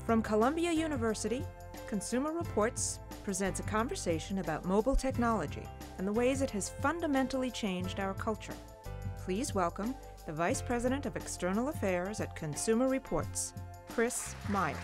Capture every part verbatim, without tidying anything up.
From Columbia University, Consumer Reports presents a conversation about mobile technology and the ways it has fundamentally changed our culture. Please welcome the Vice President of External Affairs at Consumer Reports, Chris Meyer.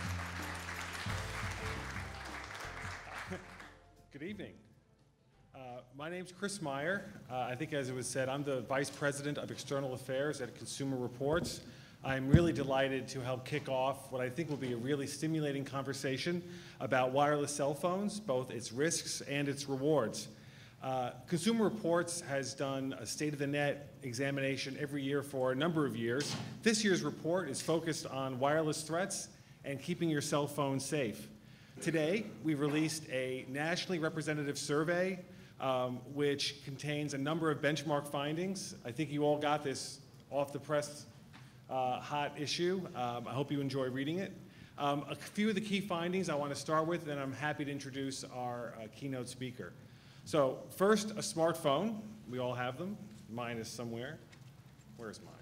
Good evening. Uh, my name's Chris Meyer. Uh, I think as it was said, I'm the Vice President of External Affairs at Consumer Reports. I'm really delighted to help kick off what I think will be a really stimulating conversation about wireless cell phones, both its risks and its rewards. Uh, Consumer Reports has done a state-of-the-net examination every year for a number of years. This year's report is focused on wireless threats and keeping your cell phone safe. Today, we released a nationally representative survey um, which contains a number of benchmark findings. I think you all got this off the press uh, hot issue. Um, I hope you enjoy reading it. Um, a few of the key findings I want to start with, and I'm happy to introduce our uh, keynote speaker. So first, a smartphone. We all have them. Mine is somewhere. Where's mine?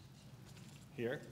Here.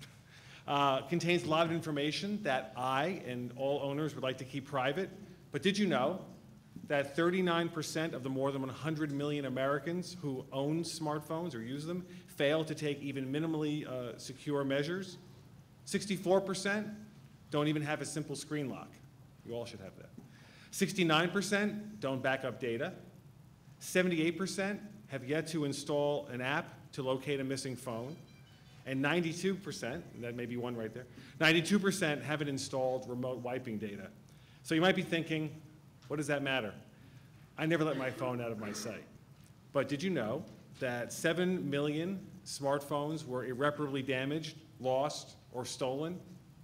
Uh, contains a lot of information that I and all owners would like to keep private. But did you know that thirty-nine percent of the more than one hundred million Americans who own smartphones or use them fail to take even minimally uh, secure measures? sixty-four percent don't even have a simple screen lock. You all should have that. sixty-nine percent don't back up data. seventy-eight percent have yet to install an app to locate a missing phone. And ninety-two percent, that may be one right there, ninety-two percent haven't installed remote wiping data. So you might be thinking, what does that matter? I never let my phone out of my sight. But did you know that seven million smartphones were irreparably damaged, lost, or stolen,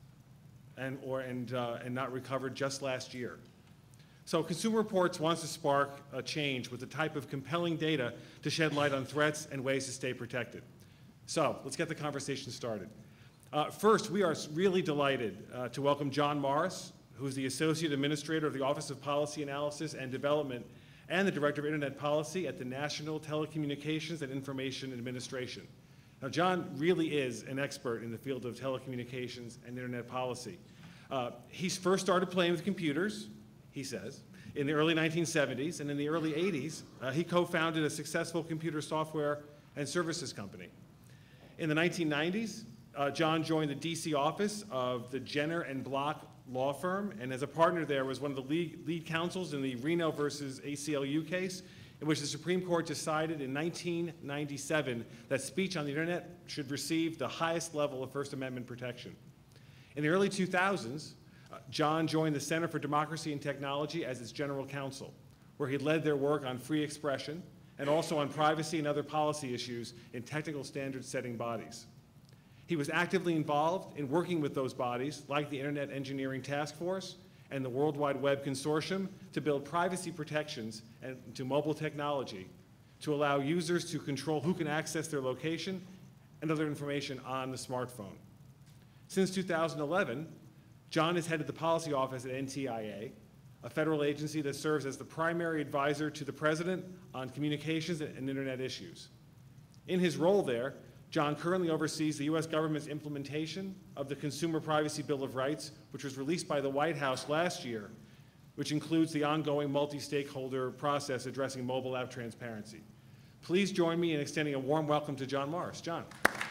and, or, and, uh, and not recovered just last year? So Consumer Reports wants to spark a change with the type of compelling data to shed light on threats and ways to stay protected. So let's get the conversation started. Uh, first, we are really delighted uh, to welcome John Morris, who's the Associate Administrator of the Office of Policy Analysis and Development and the Director of Internet Policy at the National Telecommunications and Information Administration. Now, John really is an expert in the field of telecommunications and internet policy. Uh, he first started playing with computers, he says, in the early nineteen seventies, and in the early eighties, uh, he co-founded a successful computer software and services company. In the nineteen nineties, uh, John joined the D C office of the Jenner and Block law firm, and as a partner there was one of the lead, lead counsels in the Reno versus A C L U case, in which the Supreme Court decided in nineteen ninety-seven that speech on the internet should receive the highest level of First Amendment protection. In the early two thousands, uh, John joined the Center for Democracy and Technology as its general counsel, where he led their work on free expression and also on privacy and other policy issues in technical standard-setting bodies. He was actively involved in working with those bodies, like the Internet Engineering Task Force and the World Wide Web Consortium, to build privacy protections and to mobile technology to allow users to control who can access their location and other information on the smartphone. Since two thousand eleven, John has headed the policy office at N T I A, a federal agency that serves as the primary advisor to the president on communications and internet issues. In his role there, John currently oversees the U S government's implementation of the Consumer Privacy Bill of Rights, which was released by the White House last year, which includes the ongoing multi-stakeholder process addressing mobile app transparency. Please join me in extending a warm welcome to John Morris. John.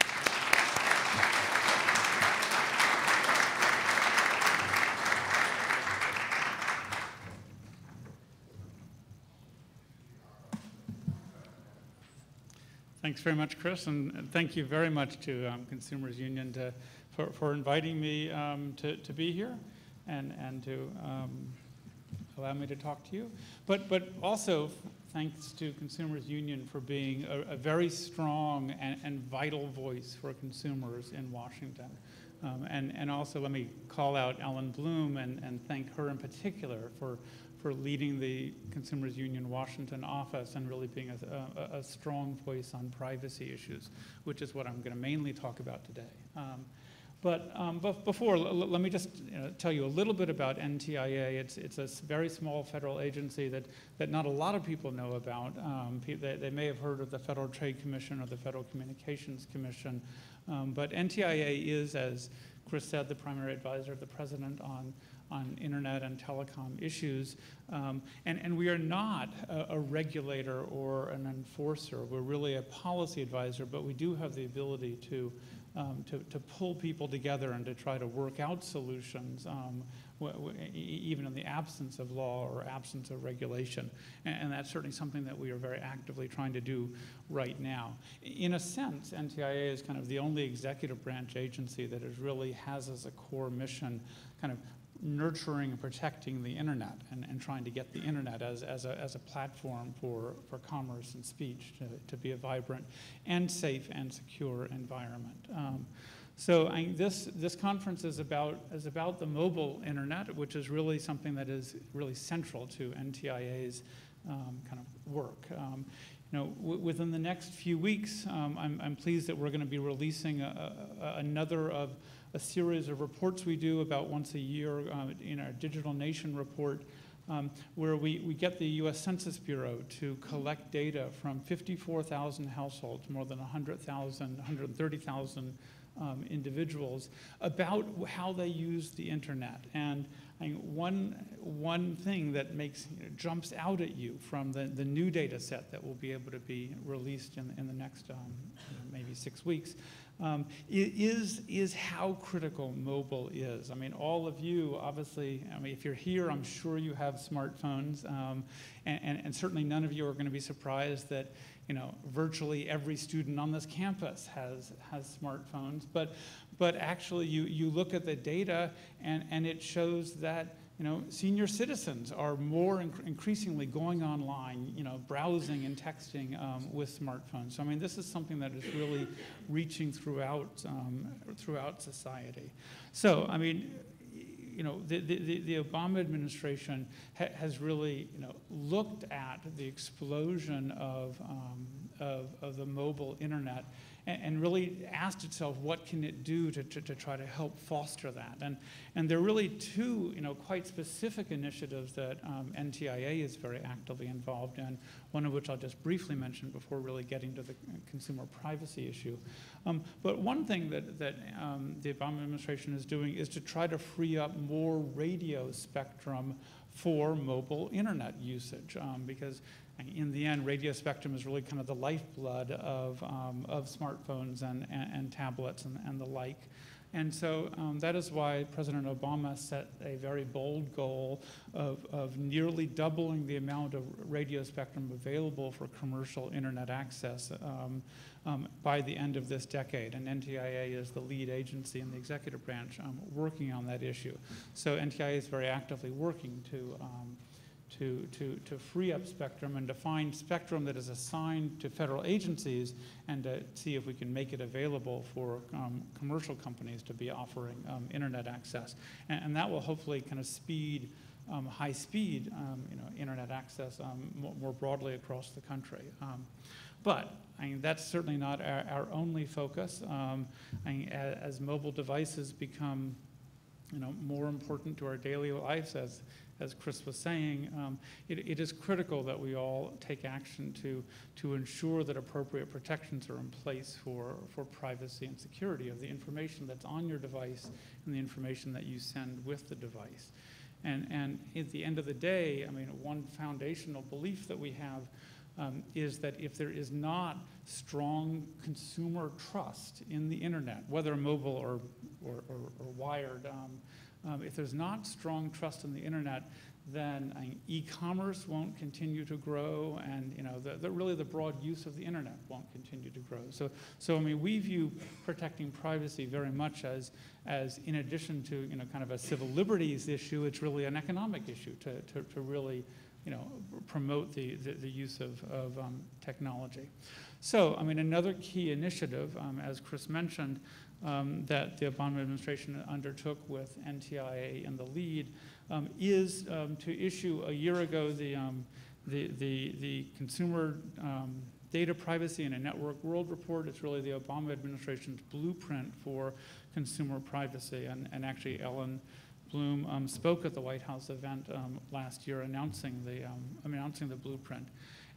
Thanks very much, Chris, and thank you very much to um, Consumers Union to, for, for inviting me um, to, to be here and, and to um, allow me to talk to you. But, but also thanks to Consumers Union for being a, a very strong and, and vital voice for consumers in Washington. Um, and, and also let me call out Ellen Bloom and, and thank her in particular for for leading the Consumers Union Washington office and really being a, a, a strong voice on privacy issues, which is what I'm going to mainly talk about today. Um, but, um, but before, let me just you know, tell you a little bit about N T I A. It's, it's a very small federal agency that, that not a lot of people know about. Um, they, they may have heard of the Federal Trade Commission or the Federal Communications Commission, um, but N T I A is, as Chris said, the primary advisor of the president on, on internet and telecom issues. Um, and, and we are not a, a regulator or an enforcer. We're really a policy advisor, but we do have the ability to, um, to, to pull people together and to try to work out solutions, um, w w even in the absence of law or absence of regulation. And, and that's certainly something that we are very actively trying to do right now. In a sense, N T I A is kind of the only executive branch agency that is really has as a core mission kind of nurturing and protecting the internet and, and trying to get the internet as, as, a, as a platform for, for commerce and speech to, to be a vibrant and safe and secure environment. Um, so I, this, this conference is about, is about the mobile internet, which is really something that is really central to N T I A's um, kind of work. Um, You know, w within the next few weeks, um, I'm, I'm pleased that we're going to be releasing a, a, another of a series of reports we do about once a year uh, in our Digital Nation report, um, where we, we get the U S Census Bureau to collect data from fifty-four thousand households, more than one hundred thousand, one hundred thirty thousand um, individuals, about how they use the internet. And I mean, one, one thing that makes, you know, jumps out at you from the, the new data set that will be able to be released in, in the next um, maybe six weeks um, is, is how critical mobile is. I mean, all of you, obviously, I mean, if you're here, I'm sure you have smartphones, um, and, and, and certainly none of you are going to be surprised that, you know, virtually every student on this campus has, has smartphones. But, but actually, you, you look at the data, and, and it shows that, you know, senior citizens are more inc increasingly going online, you know, browsing and texting um, with smartphones. So, I mean, this is something that is really reaching throughout, um, throughout society. So, I mean, you know, the, the, the Obama administration ha has really, you know, looked at the explosion of, um, of, of the mobile internet and, and really asked itself, what can it do to, to, to try to help foster that? And, and there are really two, you know, quite specific initiatives that um, N T I A is very actively involved in, one of which I'll just briefly mention before really getting to the consumer privacy issue. Um, but one thing that, that um, the Obama administration is doing is to try to free up more radio spectrum for mobile internet usage, um, because in the end, radio spectrum is really kind of the lifeblood of, um, of smartphones and, and, and tablets and, and the like. And so um, that is why President Obama set a very bold goal of, of nearly doubling the amount of radio spectrum available for commercial internet access um, um, by the end of this decade. And N T I A is the lead agency in the executive branch um, working on that issue. So N T I A is very actively working to um, To, to, to free up spectrum and to find spectrum that is assigned to federal agencies and to see if we can make it available for um, commercial companies to be offering um, internet access. And, and that will hopefully kind of speed, um, high speed um, you know, internet access um, more, more broadly across the country. Um, but I mean, that's certainly not our, our only focus. Um, I mean, as, as mobile devices become, you know, more important to our daily lives, as As Chris was saying, um, it, it is critical that we all take action to, to ensure that appropriate protections are in place for, for privacy and security of the information that's on your device and the information that you send with the device. And, and at the end of the day, I mean, one foundational belief that we have um, is that if there is not strong consumer trust in the internet, whether mobile or, or, or, or wired, um, Um, if there's not strong trust in the internet, then uh, e-commerce won't continue to grow, and you know, the, the, really the broad use of the internet won't continue to grow. So, so I mean, we view protecting privacy very much as, as in addition to, you know, kind of a civil liberties issue, it's really an economic issue to, to, to really, you know, promote the, the, the use of, of um, technology. So, I mean, another key initiative, um, as Chris mentioned, Um, that the Obama administration undertook with N T I A in the lead um, is um, to issue a year ago the, um, the, the, the Consumer um, Data Privacy in a Network World Report. It's really the Obama administration's blueprint for consumer privacy. And, and actually Ellen Bloom um, spoke at the White House event um, last year announcing the, um, announcing the blueprint.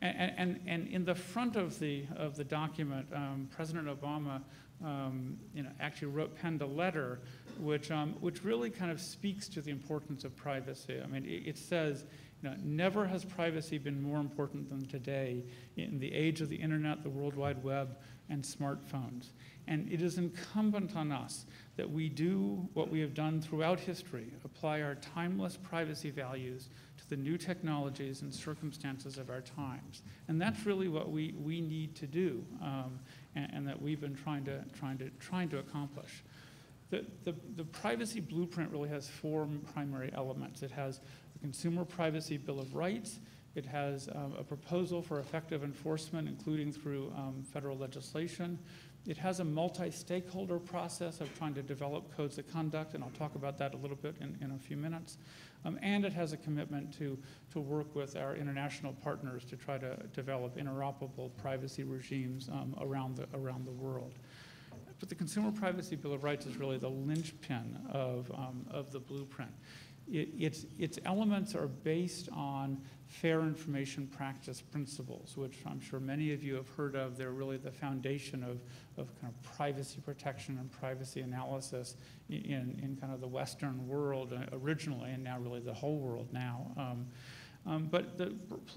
And, and, and in the front of the, of the document, um, President Obama um, you know, actually wrote, penned a letter which, um, which really kind of speaks to the importance of privacy. I mean, it, it says, you know, never has privacy been more important than today in the age of the internet, the World Wide Web, and smartphones. And it is incumbent on us that we do what we have done throughout history, apply our timeless privacy values to the new technologies and circumstances of our times. And that's really what we, we need to do, um, and, and that we've been trying to, trying to, trying to accomplish. The, the, the privacy blueprint really has four primary elements. It has the Consumer Privacy Bill of Rights. It has um, a proposal for effective enforcement, including through um, federal legislation. It has a multi-stakeholder process of trying to develop codes of conduct, and I'll talk about that a little bit in, in a few minutes. Um, and it has a commitment to, to work with our international partners to try to develop interoperable privacy regimes um, around, the, around the world. But the Consumer Privacy Bill of Rights is really the linchpin of, um, of the blueprint. It, its, its elements are based on fair information practice principles, which I'm sure many of you have heard of. They're really the foundation of, of kind of privacy protection and privacy analysis in, in kind of the Western world originally, and now really the whole world now. Um, um, but the,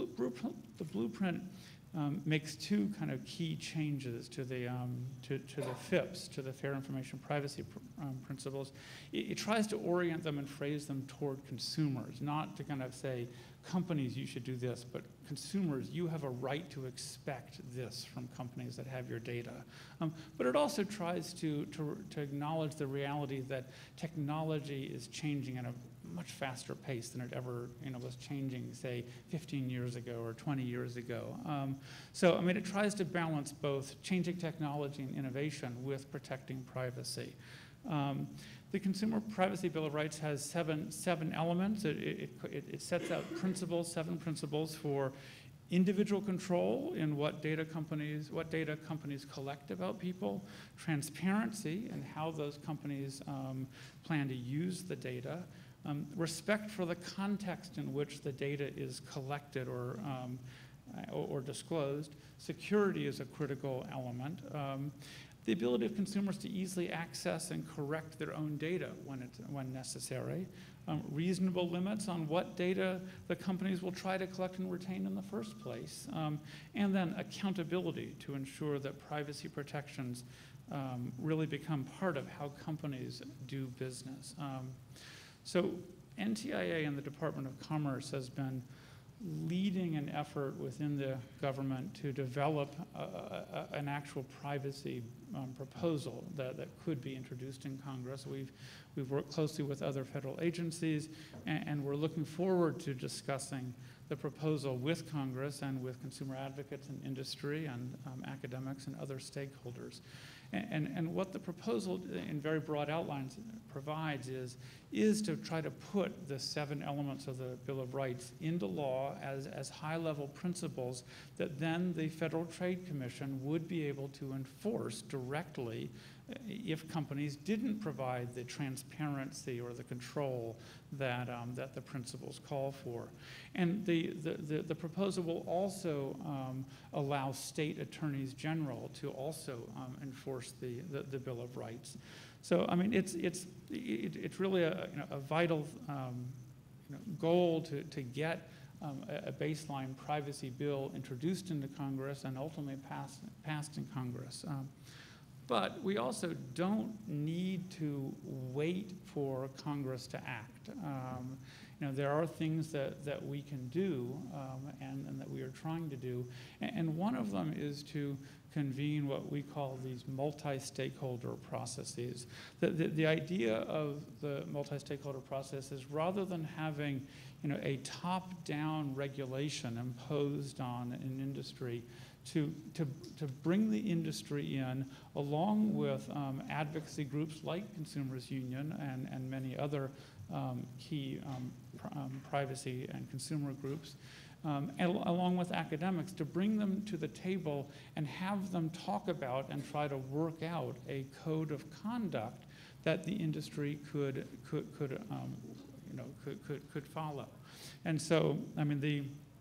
the blueprint Um, makes two kind of key changes to the, um, to, to the F I P S, to the Fair Information Privacy pr um, principles. It, it tries to orient them and phrase them toward consumers, not to kind of say, companies, you should do this, but consumers, you have a right to expect this from companies that have your data. Um, but it also tries to, to, to acknowledge the reality that technology is changing at a much faster pace than it ever you know, was changing, say, fifteen years ago or twenty years ago. Um, so, I mean, it tries to balance both changing technology and innovation with protecting privacy. Um, the Consumer Privacy Bill of Rights has seven, seven elements. It, it, it, it sets out principles, seven principles for individual control in what data companies, what data companies collect about people, transparency in how those companies um, plan to use the data, Um, respect for the context in which the data is collected or, um, or, or disclosed. Security is a critical element. Um, the ability of consumers to easily access and correct their own data when, it's, when necessary. Um, reasonable limits on what data the companies will try to collect and retain in the first place. Um, and then accountability to ensure that privacy protections um, really become part of how companies do business. Um, So N T I A and the Department of Commerce has been leading an effort within the government to develop a, a, an actual privacy um, proposal that, that could be introduced in Congress. We've, we've worked closely with other federal agencies, and, and we're looking forward to discussing the proposal with Congress and with consumer advocates and industry and um, academics and other stakeholders. And, and, and what the proposal in very broad outlines provides is, is to try to put the seven elements of the Bill of Rights into law as, as high-level principles that then the Federal Trade Commission would be able to enforce directly if companies didn't provide the transparency or the control that, um, that the principles call for. And the, the, the, the proposal will also um, allow state attorneys general to also um, enforce the, the, the Bill of Rights. So, I mean, it's, it's, it, it's really a, you know, a vital um, you know, goal to, to get um, a, a baseline privacy bill introduced into Congress and ultimately passed, passed in Congress. Um, But we also don't need to wait for Congress to act. Um, you know, there are things that, that we can do um, and, and that we are trying to do. And, and one of them is to convene what we call these multi-stakeholder processes. The, the, the idea of the multi-stakeholder process is rather than having you know, a top-down regulation imposed on an industry, To, to, to bring the industry in, along with um, advocacy groups like Consumers Union and, and many other um, key um, pr um, privacy and consumer groups, um, and along with academics, to bring them to the table and have them talk about and try to work out a code of conduct that the industry could, could, could, um, you know, could, could, could follow. And so, I mean, the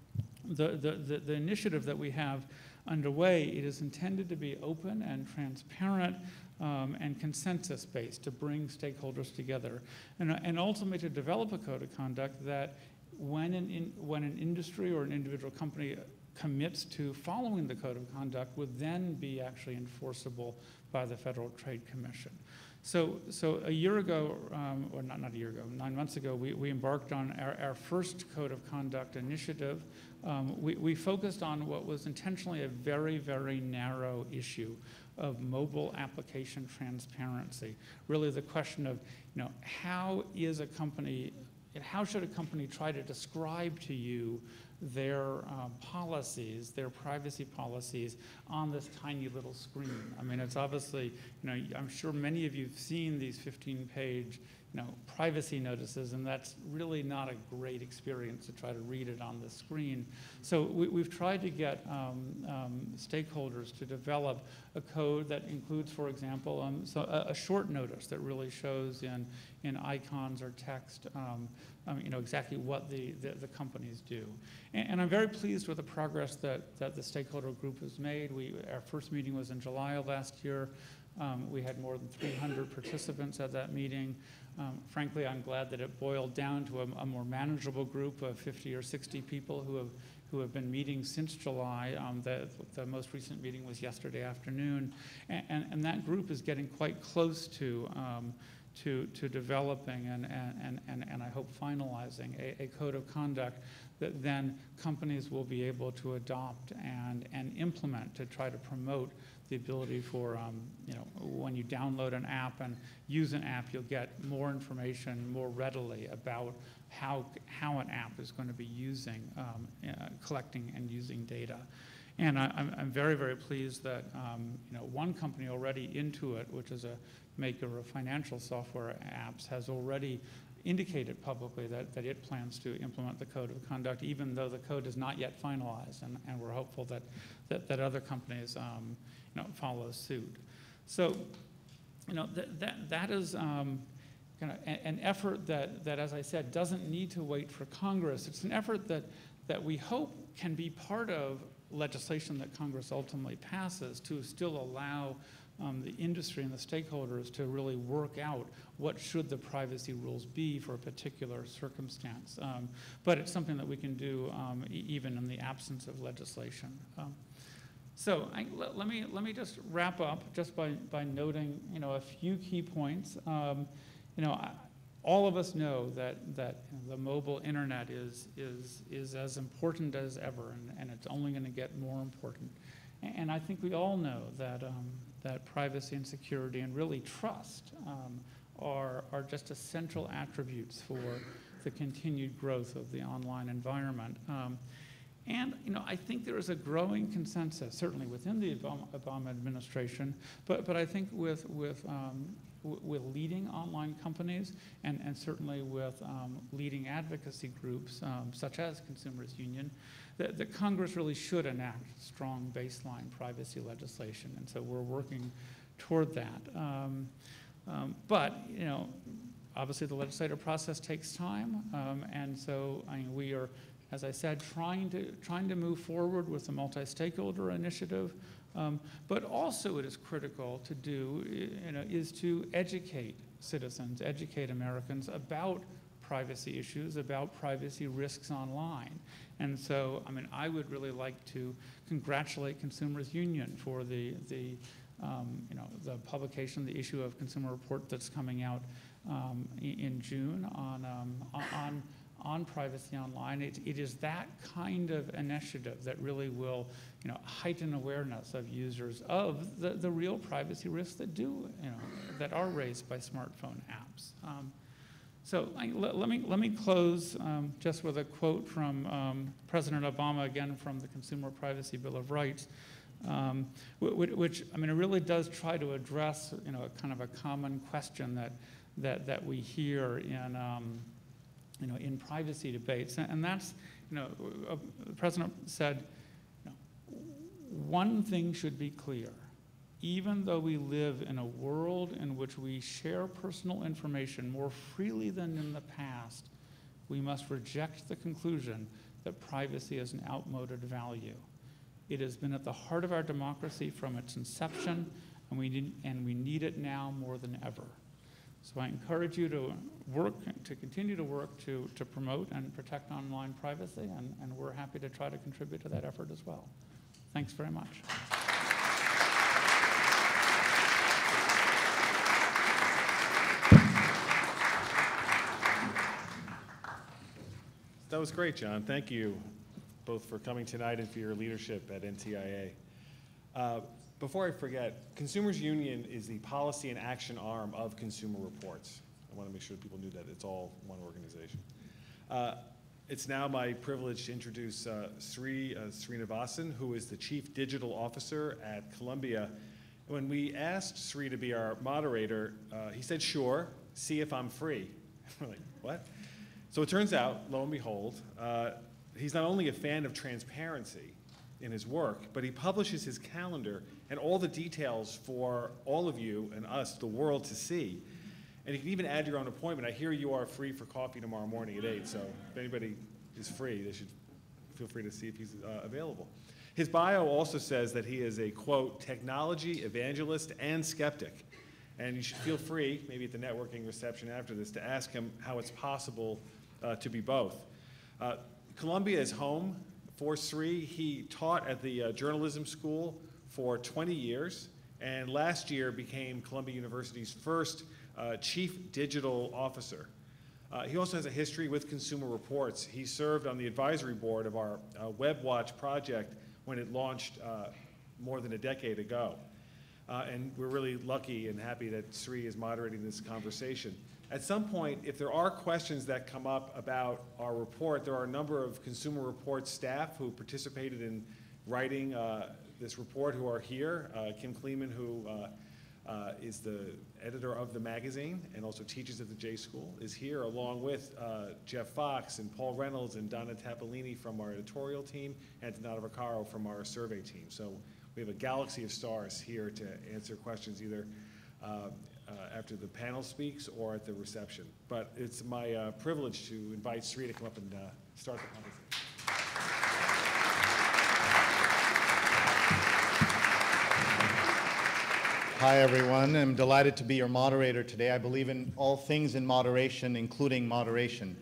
the, the, the, the initiative that we have underway, it is intended to be open and transparent um, and consensus-based to bring stakeholders together, and, and ultimately to develop a code of conduct that when an, in, when an industry or an individual company commits to following the code of conduct would then be actually enforceable by the Federal Trade Commission. So, so a year ago, um, or not, not a year ago, nine months ago, we, we embarked on our, our first Code of Conduct initiative. Um, we, we focused on what was intentionally a very, very narrow issue of mobile application transparency. Really the question of, you know, how is a company, how should a company try to describe to you their uh, policies, their privacy policies on this tiny little screen? I mean, it's obviously, you know, I'm sure many of you have seen these fifteen page, you know, privacy notices, and that's really not a great experience to try to read it on the screen. So we, we've tried to get um, um, stakeholders to develop a code that includes, for example, um, so a, a short notice that really shows in, in icons or text um, um, you know, exactly what the, the, the companies do. And, and I'm very pleased with the progress that, that the stakeholder group has made. We, our first meeting was in July of last year. Um, we had more than three hundred participants at that meeting. Um, frankly, I'm glad that it boiled down to a, a more manageable group of fifty or sixty people who have, who have been meeting since July. Um, the, the most recent meeting was yesterday afternoon. And, and, and that group is getting quite close to, um, to, to developing and, and, and, and I hope finalizing a, a code of conduct that then companies will be able to adopt and, and implement to try to promote the ability for, um, you know, when you download an app and use an app, you'll get more information more readily about how, how an app is going to be using, um, uh, collecting and using data. And I, I'm, I'm very, very pleased that, um, you know, one company already, Intuit, which is a maker of financial software apps, has already indicated publicly that, that it plans to implement the code of conduct, even though the code is not yet finalized, and, and we're hopeful that, that, that other companies um, you know, follow suit. So, you know, th that, that is um, kind of an effort that, that, as I said, doesn't need to wait for Congress. It's an effort that, that we hope can be part of legislation that Congress ultimately passes to still allow Um, the industry and the stakeholders to really work out what should the privacy rules be for a particular circumstance. Um, but it's something that we can do um, e even in the absence of legislation. Um, so I, let, let me let me just wrap up just by by noting, you know, a few key points. Um, you know, I, all of us know that that you know, the mobile internet is is is as important as ever, and, and it's only going to get more important. And I think we all know that um, that privacy and security and really trust um, are, are just essential attributes for the continued growth of the online environment. Um, and you know, I think there is a growing consensus, certainly within the Obama, Obama administration, but, but I think with, with, um, w with leading online companies and, and certainly with um, leading advocacy groups um, such as Consumers Union, that, that Congress really should enact strong baseline privacy legislation, and so we're working toward that. Um, um, but you know, obviously the legislative process takes time, um, and so I mean, we are, as I said, trying to trying to move forward with the multi-stakeholder initiative. Um, but also, it is critical to do, you know, is to educate citizens, educate Americans about privacy issues, about privacy risks online. And so, I mean, I would really like to congratulate Consumers Union for the, the um, you know, the publication, the issue of Consumer Report that's coming out um, in June on, um, on, on privacy online. It, it is that kind of initiative that really will, you know, heighten awareness of users of the, the real privacy risks that do, you know, that are raised by smartphone apps. Um, So I, let, let, me, let me close um, just with a quote from um, President Obama, again from the Consumer Privacy Bill of Rights, um, which, which, I mean, it really does try to address, you know, a kind of a common question that, that, that we hear in, um, you know, in privacy debates. And, and that's, you know, uh, the President said, you know, one thing should be clear. Even though we live in a world in which we share personal information more freely than in the past, we must reject the conclusion that privacy is an outmoded value. It has been at the heart of our democracy from its inception, and we need, and we need it now more than ever. So I encourage you to work, to continue to work to, to promote and protect online privacy, and, and we're happy to try to contribute to that effort as well. Thanks very much. That was great, John. Thank you both for coming tonight and for your leadership at N T I A. Uh, before I forget, Consumers Union is the policy and action arm of Consumer Reports. I want to make sure people knew that it's all one organization. Uh, it's now my privilege to introduce uh, Sree uh, Sreenivasan, who is the Chief Digital Officer at Columbia. When we asked Sree to be our moderator, uh, he said, sure, see if I'm free. We're like, what? So it turns out, lo and behold, uh, he's not only a fan of transparency in his work, but he publishes his calendar and all the details for all of you and us, the world, to see. And you can even add your own appointment. I hear you are free for coffee tomorrow morning at eight, so if anybody is free, they should feel free to see if he's uh, available. His bio also says that he is a, quote, technology evangelist and skeptic. And you should feel free, maybe at the networking reception after this, to ask him how it's possible uh, to be both. Uh, Columbia is home for Sree. He taught at the uh, journalism school for twenty years, and last year became Columbia University's first uh, chief digital officer. Uh, he also has a history with Consumer Reports. He served on the advisory board of our uh, WebWatch project when it launched uh, more than a decade ago. Uh, and we're really lucky and happy that Sree is moderating this conversation. At some point, if there are questions that come up about our report, there are a number of Consumer Reports staff who participated in writing uh, this report who are here. Uh, Kim Kleeman, who uh, uh, is the editor of the magazine and also teaches at the J School, is here, along with uh, Jeff Fox and Paul Reynolds and Donna Tapolini from our editorial team, and Donato Vaccaro from our survey team. So we have a galaxy of stars here to answer questions either uh, uh, after the panel speaks or at the reception. But it's my uh, privilege to invite Sree to come up and uh, start the conversation. Hi, everyone. I'm delighted to be your moderator today. I believe in all things in moderation, including moderation.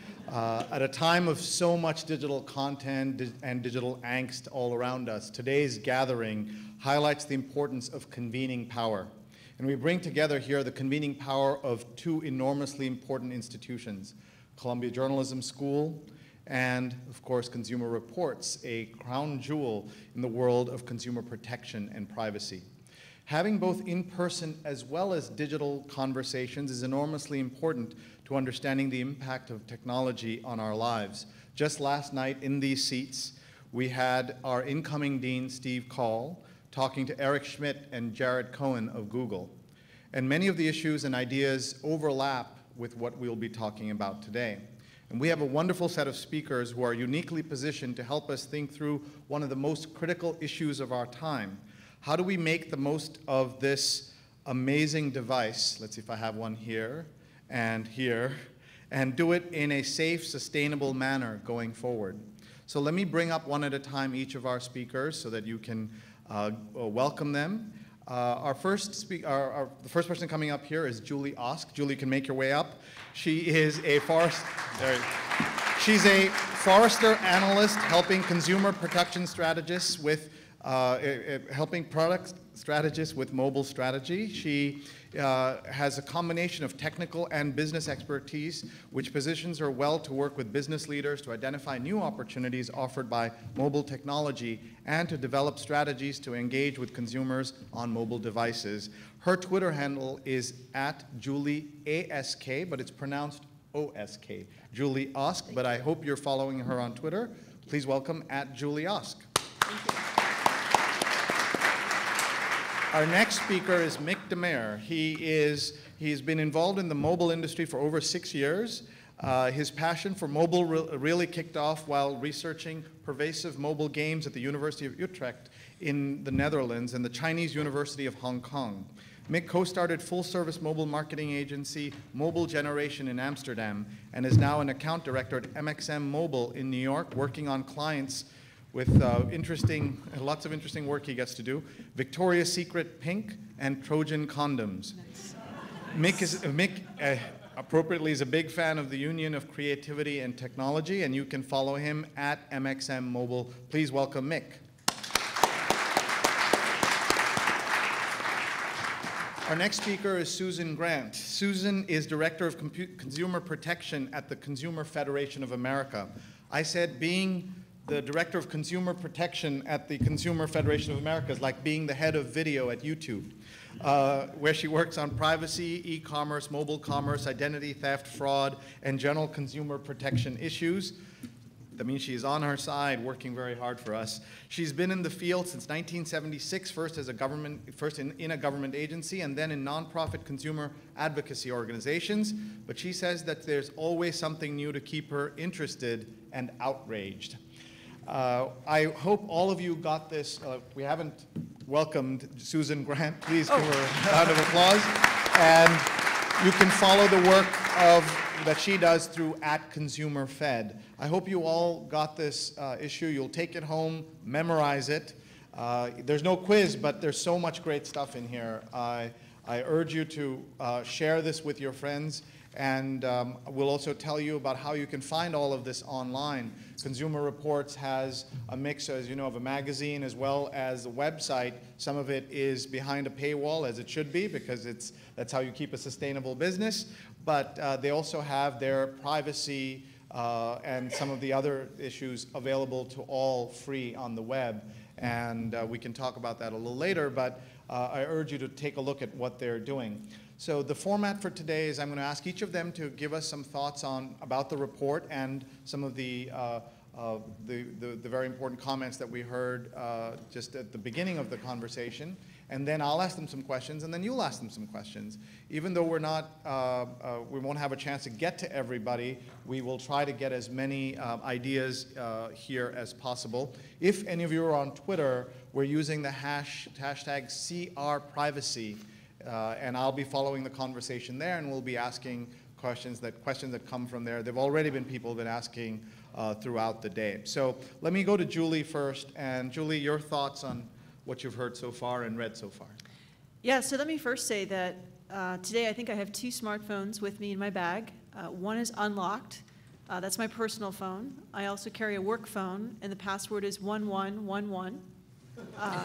Uh, at a time of so much digital content di- and digital angst all around us, today's gathering highlights the importance of convening power. And we bring together here the convening power of two enormously important institutions, Columbia Journalism School and, of course, Consumer Reports, a crown jewel in the world of consumer protection and privacy. Having both in-person as well as digital conversations is enormously important to understanding the impact of technology on our lives. Just last night in these seats, we had our incoming dean, Steve Call, talking to Eric Schmidt and Jared Cohen of Google. And many of the issues and ideas overlap with what we'll be talking about today. And we have a wonderful set of speakers who are uniquely positioned to help us think through one of the most critical issues of our time. How do we make the most of this amazing device? Let's see if I have one here and here, and do it in a safe, sustainable manner going forward. So let me bring up one at a time each of our speakers so that you can uh, welcome them. Uh, our first speak, our, our, the first person coming up here is Julie Osk. Julie, you can make your way up. She is a forest, there, she's a Forrester analyst helping consumer protection strategists with Uh, helping product strategists with mobile strategy. She uh, has a combination of technical and business expertise, which positions her well to work with business leaders to identify new opportunities offered by mobile technology and to develop strategies to engage with consumers on mobile devices. Her Twitter handle is at Julie A S K, but it's pronounced O S K. Julie Osk, but I hope you're following her on Twitter. Please welcome at Julie Osk. Thank you. Our next speaker is Mick DeMare. He is, he's been involved in the mobile industry for over six years. Uh, his passion for mobile re really kicked off while researching pervasive mobile games at the University of Utrecht in the Netherlands and the Chinese University of Hong Kong. Mick co-started full-service mobile marketing agency Mobile Generation in Amsterdam and is now an account director at M X M Mobile in New York, working on clients with uh, interesting, lots of interesting work he gets to do. Victoria's Secret Pink and Trojan condoms. Nice. Mick is, uh, Mick uh, appropriately is a big fan of the Union of Creativity and Technology, and you can follow him at M X M Mobile. Please welcome Mick. Our next speaker is Susan Grant. Susan is Director of Compu- Consumer Protection at the Consumer Federation of America. I said being the Director of Consumer Protection at the Consumer Federation of America is like being the head of video at YouTube, uh, where she works on privacy, e-commerce, mobile commerce, identity theft, fraud, and general consumer protection issues. That means she's on our side, working very hard for us. She's been in the field since nineteen seventy-six, first as a government, first in, in a government agency, and then in nonprofit consumer advocacy organizations. But she says that there's always something new to keep her interested and outraged. Uh, I hope all of you got this. Uh, we haven't welcomed Susan Grant. Please give her a round of applause. And you can follow the work of that she does through at Consumer Fed. I hope you all got this uh, issue. You'll take it home, memorize it. Uh, there's no quiz, but there's so much great stuff in here. I, I urge you to uh, share this with your friends, and um, we'll also tell you about how you can find all of this online. Consumer Reports has a mix, as you know, of a magazine as well as a website. Some of it is behind a paywall, as it should be, because it's, that's how you keep a sustainable business. But uh, they also have their privacy uh, and some of the other issues available to all free on the web. And uh, we can talk about that a little later, but uh, I urge you to take a look at what they're doing. So the format for today is I'm going to ask each of them to give us some thoughts on about the report and some of the, uh, uh, the, the, the very important comments that we heard uh, just at the beginning of the conversation. And then I'll ask them some questions, and then you'll ask them some questions. Even though we're not, uh, uh, we won't have a chance to get to everybody, we will try to get as many uh, ideas uh, here as possible. If any of you are on Twitter, we're using the hash, hashtag C R privacy, uh, and I'll be following the conversation there, and we'll be asking questions that, questions that come from there. There have already been people who've been asking uh, throughout the day. So let me go to Julie first, and Julie, your thoughts on what you've heard so far and read so far. Yeah, so let me first say that uh, today I think I have two smartphones with me in my bag. Uh, one is unlocked. Uh, that's my personal phone. I also carry a work phone, and the password is one one one one. Uh,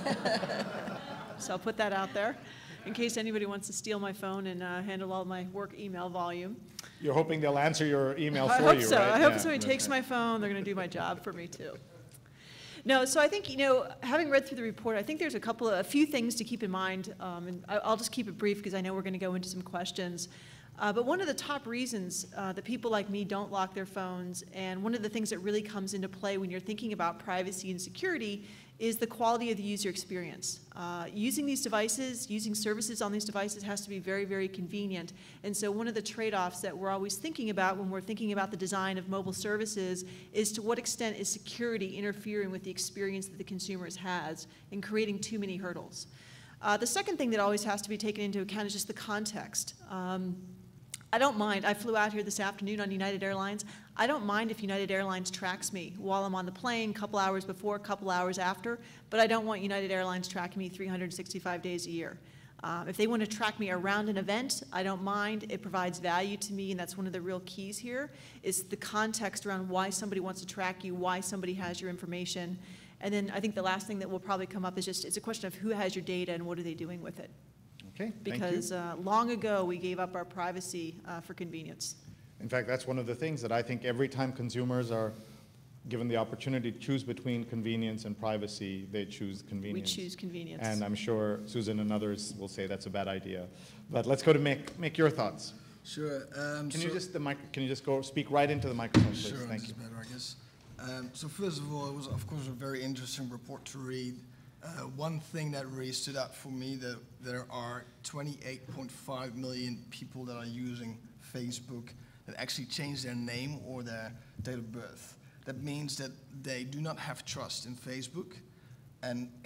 so I'll put that out there in case anybody wants to steal my phone and uh, handle all my work email volume. You're hoping they'll answer your email I for hope you, so. right? I hope Yeah. somebody takes my phone. They're going to do my job for me, too. No, so I think, you know, having read through the report, I think there's a couple of, a few things to keep in mind, um, and I- I'll just keep it brief because I know we're going to go into some questions. Uh, but one of the top reasons uh, that people like me don't lock their phones, and one of the things that really comes into play when you're thinking about privacy and security, is the quality of the user experience. Uh, using these devices, using services on these devices has to be very, very convenient. And so one of the trade-offs that we're always thinking about when we're thinking about the design of mobile services is to what extent is security interfering with the experience that the consumers has and creating too many hurdles. Uh, the second thing that always has to be taken into account is just the context. Um, I don't mind. I flew out here this afternoon on United Airlines. I don't mind if United Airlines tracks me while I'm on the plane, a couple hours before, a couple hours after, but I don't want United Airlines tracking me three hundred sixty-five days a year. Um, if they want to track me around an event, I don't mind. It provides value to me, and that's one of the real keys here, is the context around why somebody wants to track you, why somebody has your information. And then I think the last thing that will probably come up is just, it's a question of who has your data and what are they doing with it. Okay, Because thank you. uh, long ago, we gave up our privacy uh, for convenience. In fact, that's one of the things that I think every time consumers are given the opportunity to choose between convenience and privacy, they choose convenience. We choose convenience. And I'm sure Susan and others will say that's a bad idea. But let's go to Mick. Mick, your thoughts. Sure. Um, Can so you just the mic? Can you just go speak right into the microphone, please? Sure, Thank this you. is better, I guess. Um, so first of all, it was of course a very interesting report to read. Uh, one thing that really stood out for me, that there are twenty-eight point five million people that are using Facebook that actually change their name or their date of birth. That means that they do not have trust in Facebook, and ex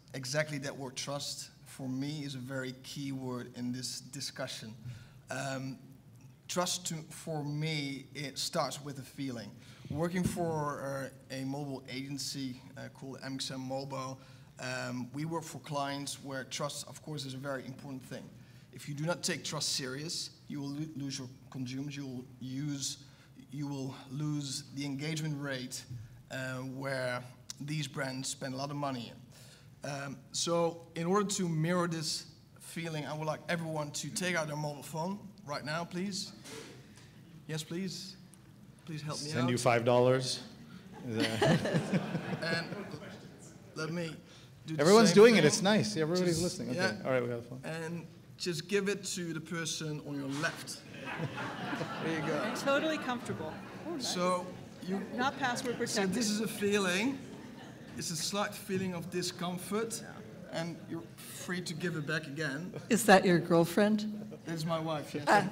exactly that word trust, for me, is a very key word in this discussion. Um, trust, to, for me, it starts with a feeling. Working for uh, a mobile agency uh, called M X M Mobile, um, we work for clients where trust, of course, is a very important thing. If you do not take trust serious, you will lo lose your consumers, you will, use, you will lose the engagement rate uh, where these brands spend a lot of money in. Um, so in order to mirror this feeling, I would like everyone to take out their mobile phone right now, please. Yes, please. Please help me Send out. you five dollars. And let me do the Everyone's same doing thing. it. It's nice. Everybody's Just- listening. Okay. yeah. All right, we got a phone. And just give it to the person on your left. There you go. Totally comfortable. Oh, nice. So you. Not password So protected. this is a feeling. It's a slight feeling of discomfort, and you're free to give it back again. Is that your girlfriend? This is my wife. Yes.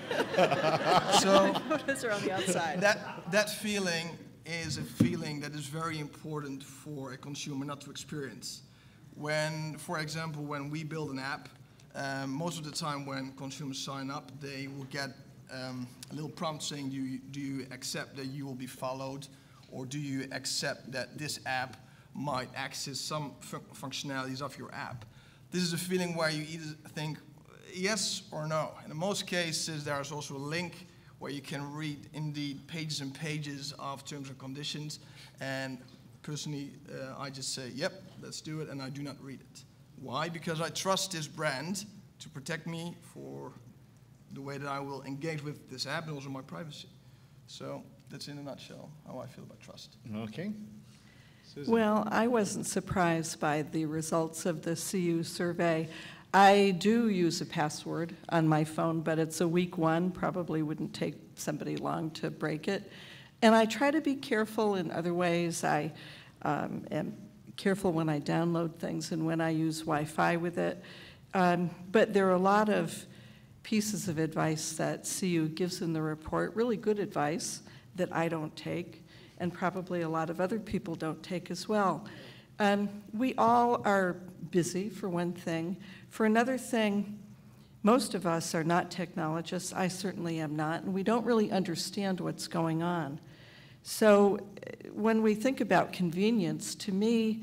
So Photos are on the outside. that that feeling is a feeling that is very important for a consumer not to experience. When, for example, when we build an app, um, most of the time when consumers sign up, they will get um, a little prompt saying, do you, do you accept that you will be followed, or do you accept that this app might access some fun functionalities of your app? This is a feeling where you either think yes or no. In most cases, there's also a link where you can read, indeed, pages and pages of terms and conditions. And personally, uh, I just say, yep, let's do it, and I do not read it. Why? Because I trust this brand to protect me for the way that I will engage with this app and also my privacy. So that's in a nutshell how I feel about trust. Okay. Susan. Well, I wasn't surprised by the results of the C U survey. I do use a password on my phone, but it's a weak one. Probably wouldn't take somebody long to break it. And I try to be careful in other ways. I um, am careful when I download things and when I use Wi-Fi with it. Um, but there are a lot of pieces of advice that C U gives in the report, really good advice that I don't take, and probably a lot of other people don't take as well. Um, we all are busy, for one thing. For another thing, most of us are not technologists. I certainly am not, and we don't really understand what's going on. So when we think about convenience, to me,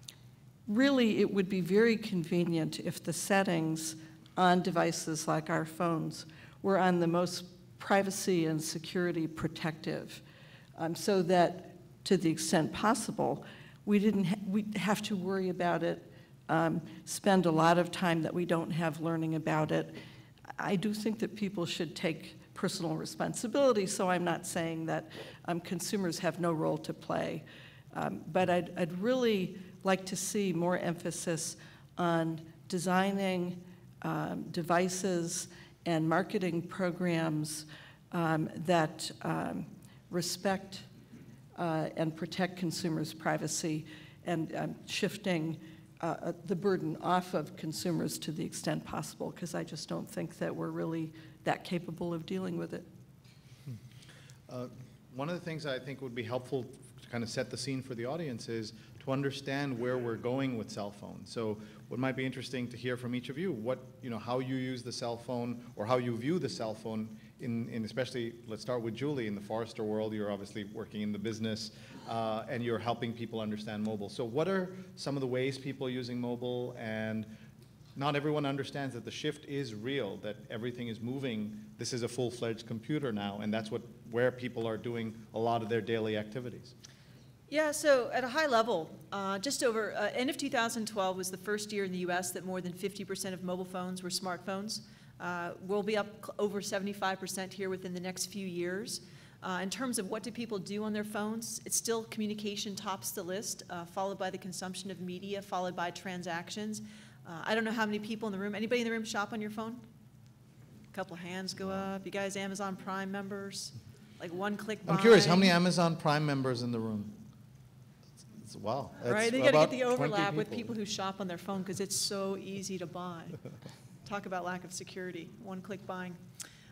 really it would be very convenient if the settings on devices like our phones were on the most privacy and security protective, um, so that to the extent possible, we didn't ha we'd have to worry about it, um, spend a lot of time that we don't have learning about it. I do think that people should take personal responsibility, so I'm not saying that um, consumers have no role to play. Um, but I'd, I'd really like to see more emphasis on designing um, devices and marketing programs um, that um, respect uh, and protect consumers' privacy, and um, shifting uh, the burden off of consumers to the extent possible, because I just don't think that we're really that capable of dealing with it. Uh, one of the things I think would be helpful to kind of set the scene for the audience is to understand where we're going with cell phones. So what might be interesting to hear from each of you, what, you know, how you use the cell phone or how you view the cell phone in, in especially, let's start with Julie, in the Forrester world. You're obviously working in the business uh, and you're helping people understand mobile. So what are some of the ways people are using mobile? And not everyone understands that the shift is real, that everything is moving. This is a full-fledged computer now, and that's what where people are doing a lot of their daily activities. Yeah, so at a high level, uh, just over, uh, end of two thousand twelve was the first year in the U S that more than fifty percent of mobile phones were smartphones. Uh, we'll be up over seventy-five percent here within the next few years. Uh, in terms of what do people do on their phones, it's still communication tops the list, uh, followed by the consumption of media, followed by transactions. Uh, I don't know how many people in the room, anybody in the room shop on your phone? A couple of hands go up. You guys Amazon Prime members? Like one-click buying? I'm curious, how many Amazon Prime members in the room? It's, wow. That's right, they got to about get the overlap twenty with people who shop on their phone because it's so easy to buy. Talk about lack of security, one-click buying.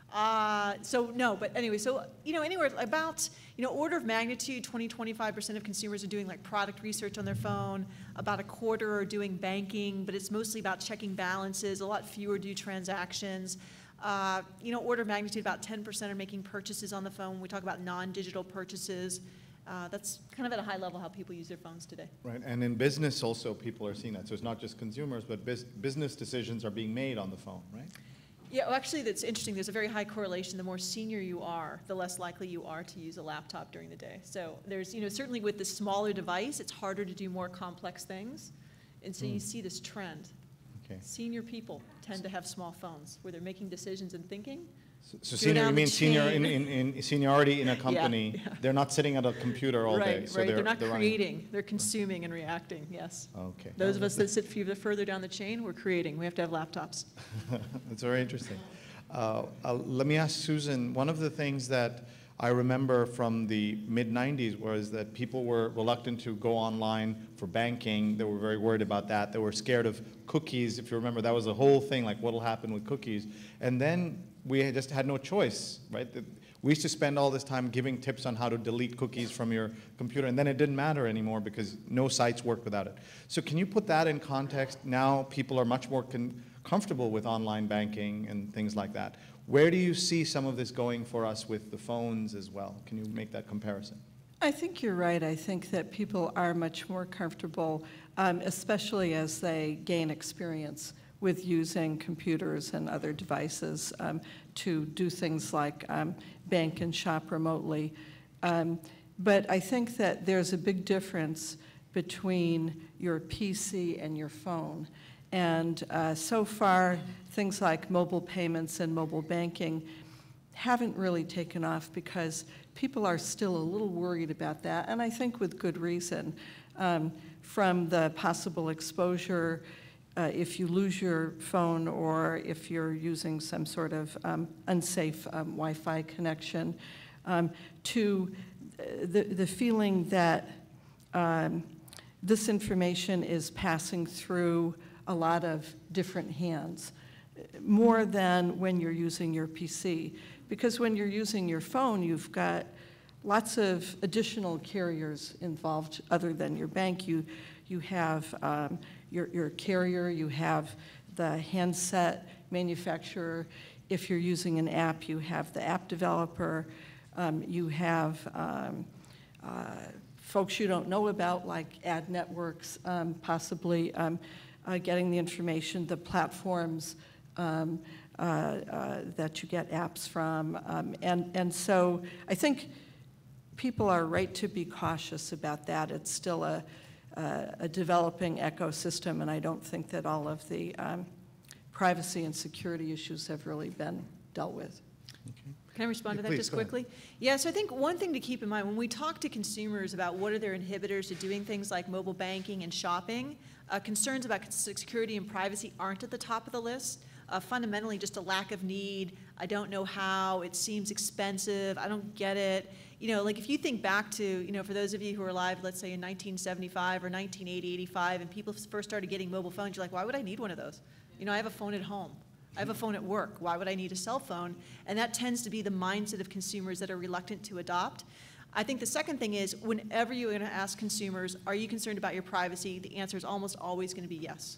Uh, so no, but anyway, so, you know, anywhere about, you know, order of magnitude, twenty, twenty-five percent of consumers are doing like product research on their phone, about a quarter are doing banking, but it's mostly about checking balances, a lot fewer do transactions. Uh, you know, order of magnitude, about ten percent are making purchases on the phone. When we talk about non-digital purchases, uh, that's kind of at a high level how people use their phones today. Right, and in business also people are seeing that. So it's not just consumers, but bus business decisions are being made on the phone, right? Yeah, well, actually, that's interesting. There's a very high correlation. The more senior you are, the less likely you are to use a laptop during the day. So there's, you know, certainly with the smaller device, it's harder to do more complex things. And so mm. you see this trend. Okay. Senior people tend to have small phones where they're making decisions and thinking. So, so senior, you mean senior in, in, in seniority in a company, yeah, yeah. They're not sitting at a computer all right, day. So right, they're, they're not they're creating, running. They're consuming and reacting, yes. Okay. Those of us that sit further down the chain, we're creating. We have to have laptops. That's very interesting. Uh, uh, let me ask Susan, one of the things that I remember from the mid nineties was that people were reluctant to go online for banking. They were very worried about that. They were scared of cookies. If you remember, that was the whole thing, like what will happen with cookies. And then we just had no choice, right? We used to spend all this time giving tips on how to delete cookies from your computer, and then it didn't matter anymore because no sites worked without it. So can you put that in context? Now people are much more con comfortable with online banking and things like that. Where do you see some of this going for us with the phones as well? Can you make that comparison? I think you're right. I think that people are much more comfortable, um, especially as they gain experience with using computers and other devices um, to do things like um, bank and shop remotely. Um, but I think that there's a big difference between your P C and your phone. And uh, so far, things like mobile payments and mobile banking haven't really taken off because people are still a little worried about that, and I think with good reason. Um, from the possible exposure, uh, if you lose your phone or if you're using some sort of um, unsafe um, Wi-Fi connection, um, to the, the feeling that um, this information is passing through a lot of different hands, more than when you're using your P C. Because when you're using your phone, you've got lots of additional carriers involved other than your bank. You, you have um, your, your carrier, you have the handset manufacturer. If you're using an app, you have the app developer. Um, you have um, uh, folks you don't know about, like ad networks, um, possibly um, uh, getting the information, the platforms um, uh, uh, that you get apps from. Um, and, and so I think people are right to be cautious about that. It's still a, a, a developing ecosystem, and I don't think that all of the um, privacy and security issues have really been dealt with. Okay. Can I respond Yeah, to that please, just go ahead. quickly? Yeah, so I think one thing to keep in mind, when we talk to consumers about what are their inhibitors to doing things like mobile banking and shopping, uh, concerns about security and privacy aren't at the top of the list. Uh, fundamentally, just a lack of need. I don't know how, it seems expensive, I don't get it. You know, like if you think back to, you know, for those of you who are alive, let's say in nineteen seventy-five or nineteen eighty, eighty-five, and people first started getting mobile phones, you're like, why would I need one of those? You know, I have a phone at home. I have a phone at work. Why would I need a cell phone? And that tends to be the mindset of consumers that are reluctant to adopt. I think the second thing is, whenever you're going to ask consumers, are you concerned about your privacy? The answer is almost always going to be yes.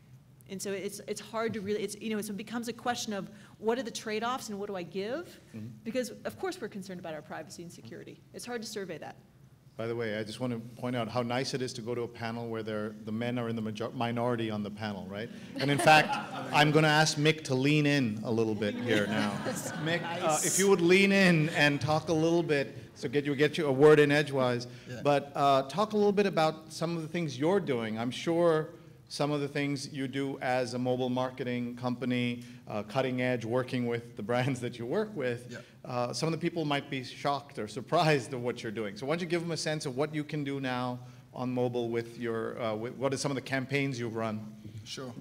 And so it's, it's hard to really, it's, you know, it becomes a question of what are the trade-offs and what do I give? Mm-hmm. Because of course we're concerned about our privacy and security. It's hard to survey that. By the way, I just want to point out how nice it is to go to a panel where the men are in the major minority on the panel, right? And in fact, I'm going to ask Mick to lean in a little bit here now. Mick, nice. uh, if you would lean in and talk a little bit, so get you get you a word in edgewise, yeah. but uh, talk a little bit about some of the things you're doing. I'm sure some of the things you do as a mobile marketing company, uh, cutting edge, working with the brands that you work with, yeah. uh, some of the people might be shocked or surprised at what you're doing. So why don't you give them a sense of what you can do now on mobile with your, uh, with, what are some of the campaigns you've run? Sure.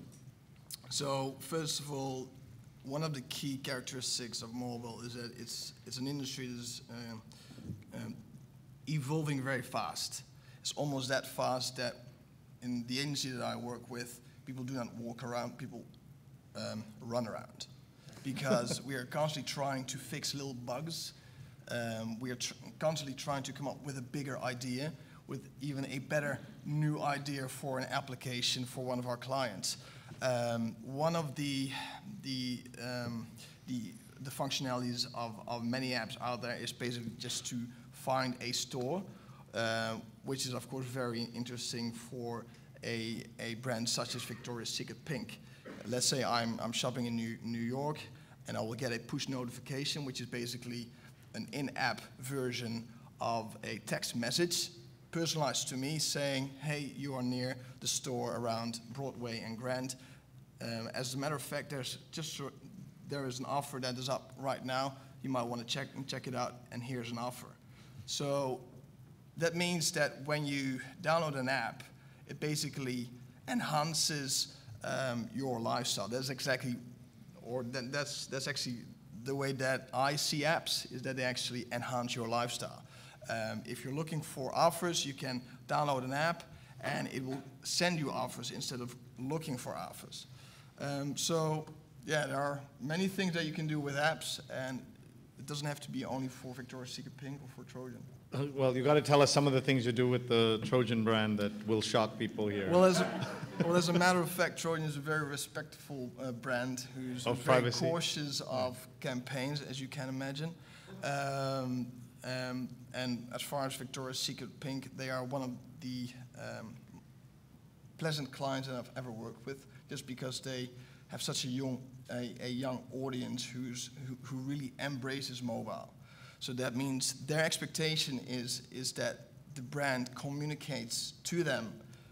So first of all, one of the key characteristics of mobile is that it's, it's an industry that's um, um, evolving very fast. It's almost that fast that in the agency that I work with, people do not walk around, people um, run around. because we are constantly trying to fix little bugs. Um, we are tr constantly trying to come up with a bigger idea, with even a better new idea for an application for one of our clients. Um, one of the the um, the, the functionalities of, of many apps out there is basically just to find a store, uh, which is of course very interesting for a, a brand such as Victoria's Secret Pink. Let's say I'm, I'm shopping in New, New York, and I will get a push notification, which is basically an in-app version of a text message personalized to me saying, hey, you are near the store around Broadway and Grand. Um, as a matter of fact, there's just there is an offer that is up right now. You might want to check check it out, and here's an offer. So that means that when you download an app, it basically enhances um, your lifestyle. That's exactly, or that, that's that's actually the way that I see apps, is that they actually enhance your lifestyle. Um, if you're looking for offers, you can download an app, and it will send you offers instead of looking for offers. Um, so, yeah, there are many things that you can do with apps, and it doesn't have to be only for Victoria's Secret Pink or for Trojan. Uh, well, you got to tell us some of the things you do with the Trojan brand that will shock people here. Well, as a, well, as a matter of fact, Trojan is a very respectful uh, brand who's of very privacy. cautious of campaigns, as you can imagine. Um, um, and as far as Victoria's Secret Pink, they are one of the um, pleasant clients that I've ever worked with, just because they have such a young, a, a young audience who's, who, who really embraces mobile. So that means their expectation is, is that the brand communicates to them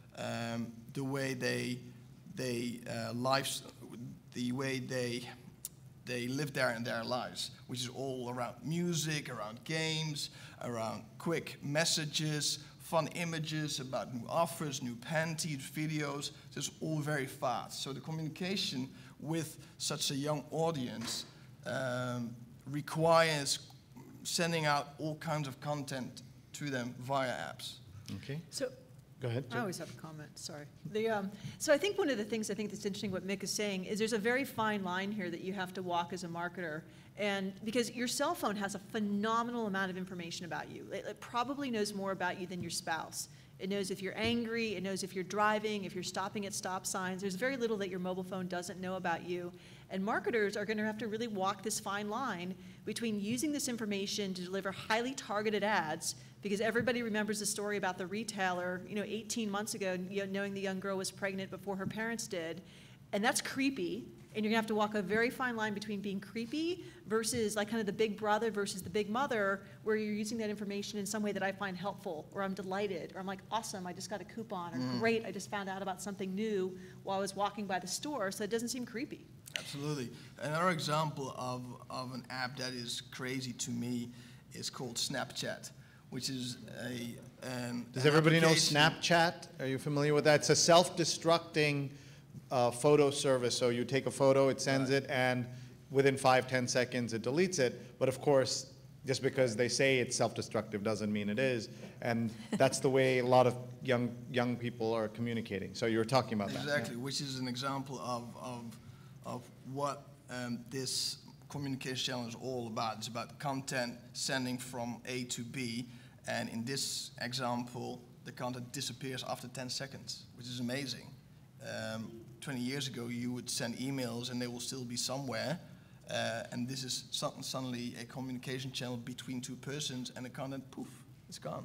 um, the way they, they uh, lives, the way they, they live there in their lives, which is all around music, around games, around quick messages, fun images about new offers, new panties, videos. It's all very fast. So the communication with such a young audience um, requires sending out all kinds of content to them via apps. Okay. So, go ahead. I always have a comment, sorry. The, um, so I think one of the things I think that's interesting what Mick is saying is there's a very fine line here that you have to walk as a marketer. And because your cell phone has a phenomenal amount of information about you. It, it probably knows more about you than your spouse. It knows if you're angry, it knows if you're driving, if you're stopping at stop signs. There's very little that your mobile phone doesn't know about you. And marketers are going to have to really walk this fine line between using this information to deliver highly targeted ads, because everybody remembers the story about the retailer, you know, eighteen months ago, you know, knowing the young girl was pregnant before her parents did. And that's creepy. And you're going to have to walk a very fine line between being creepy versus like kind of the big brother versus the big mother, where you're using that information in some way that I find helpful, or I'm delighted, or I'm like, awesome, I just got a coupon, or Mm. great, I just found out about something new while I was walking by the store, so it doesn't seem creepy. Absolutely. Another example of, of an app that is crazy to me is called Snapchat, which is a an, Does an everybody know application- Snapchat? Are you familiar with that? It's a self-destructing uh, photo service. So you take a photo, it sends Right. it, and within five, ten seconds it deletes it. But of course, just because they say it's self-destructive doesn't mean it is. And that's the way a lot of young young people are communicating. So you were talking about that. Exactly, which is an example of, of, of what um, this communication channel is all about. It's about content sending from A to B, and in this example, the content disappears after ten seconds, which is amazing. Um, twenty years ago, you would send emails and they will still be somewhere, uh, and this is so- suddenly a communication channel between two persons, and the content, poof, it's gone.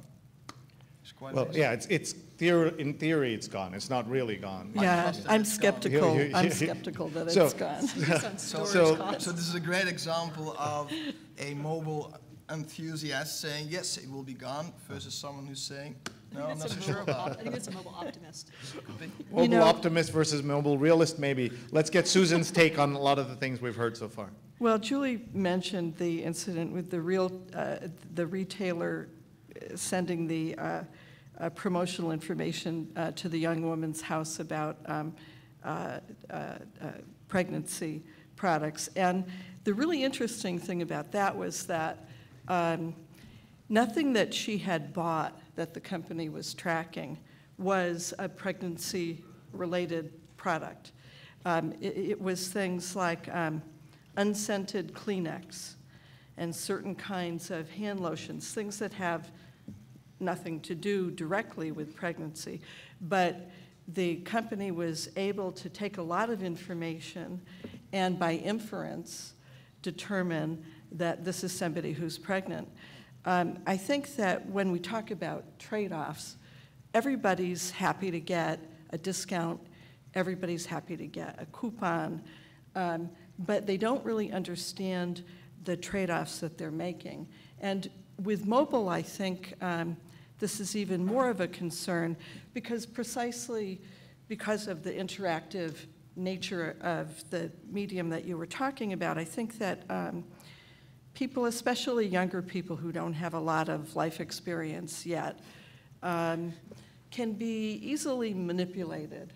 It's quite Well, amazing. yeah, it's, it's theor- in theory it's gone. It's not really gone. Yeah, trust that I'm it's gone. skeptical, You- you- I'm you- skeptical that So- it's gone. It's on So, storage So- costs. so this is a great example of a mobile enthusiast saying, yes, it will be gone, versus someone who's saying, no, I'm not so sure about I it. think that's a mobile optimist. Mobile know- optimist versus mobile realist, maybe. Let's get Susan's take on a lot of the things we've heard so far. Well, Julie mentioned the incident with the real, uh, the retailer uh, sending the uh, uh, promotional information uh, to the young woman's house about um, uh, uh, uh, pregnancy products. And the really interesting thing about that was that um, nothing that she had bought that the company was tracking was a pregnancy-related product. Um, it, it was things like um, unscented Kleenex and certain kinds of hand lotions, things that have nothing to do directly with pregnancy. But the company was able to take a lot of information and by inference determine that this is somebody who's pregnant. Um, I think that when we talk about trade-offs, everybody's happy to get a discount, everybody's happy to get a coupon, um, but they don't really understand the trade-offs that they're making. And with mobile, I think um, this is even more of a concern because precisely because of the interactive nature of the medium that you were talking about, I think that um, people, especially younger people who don't have a lot of life experience yet, um, can be easily manipulated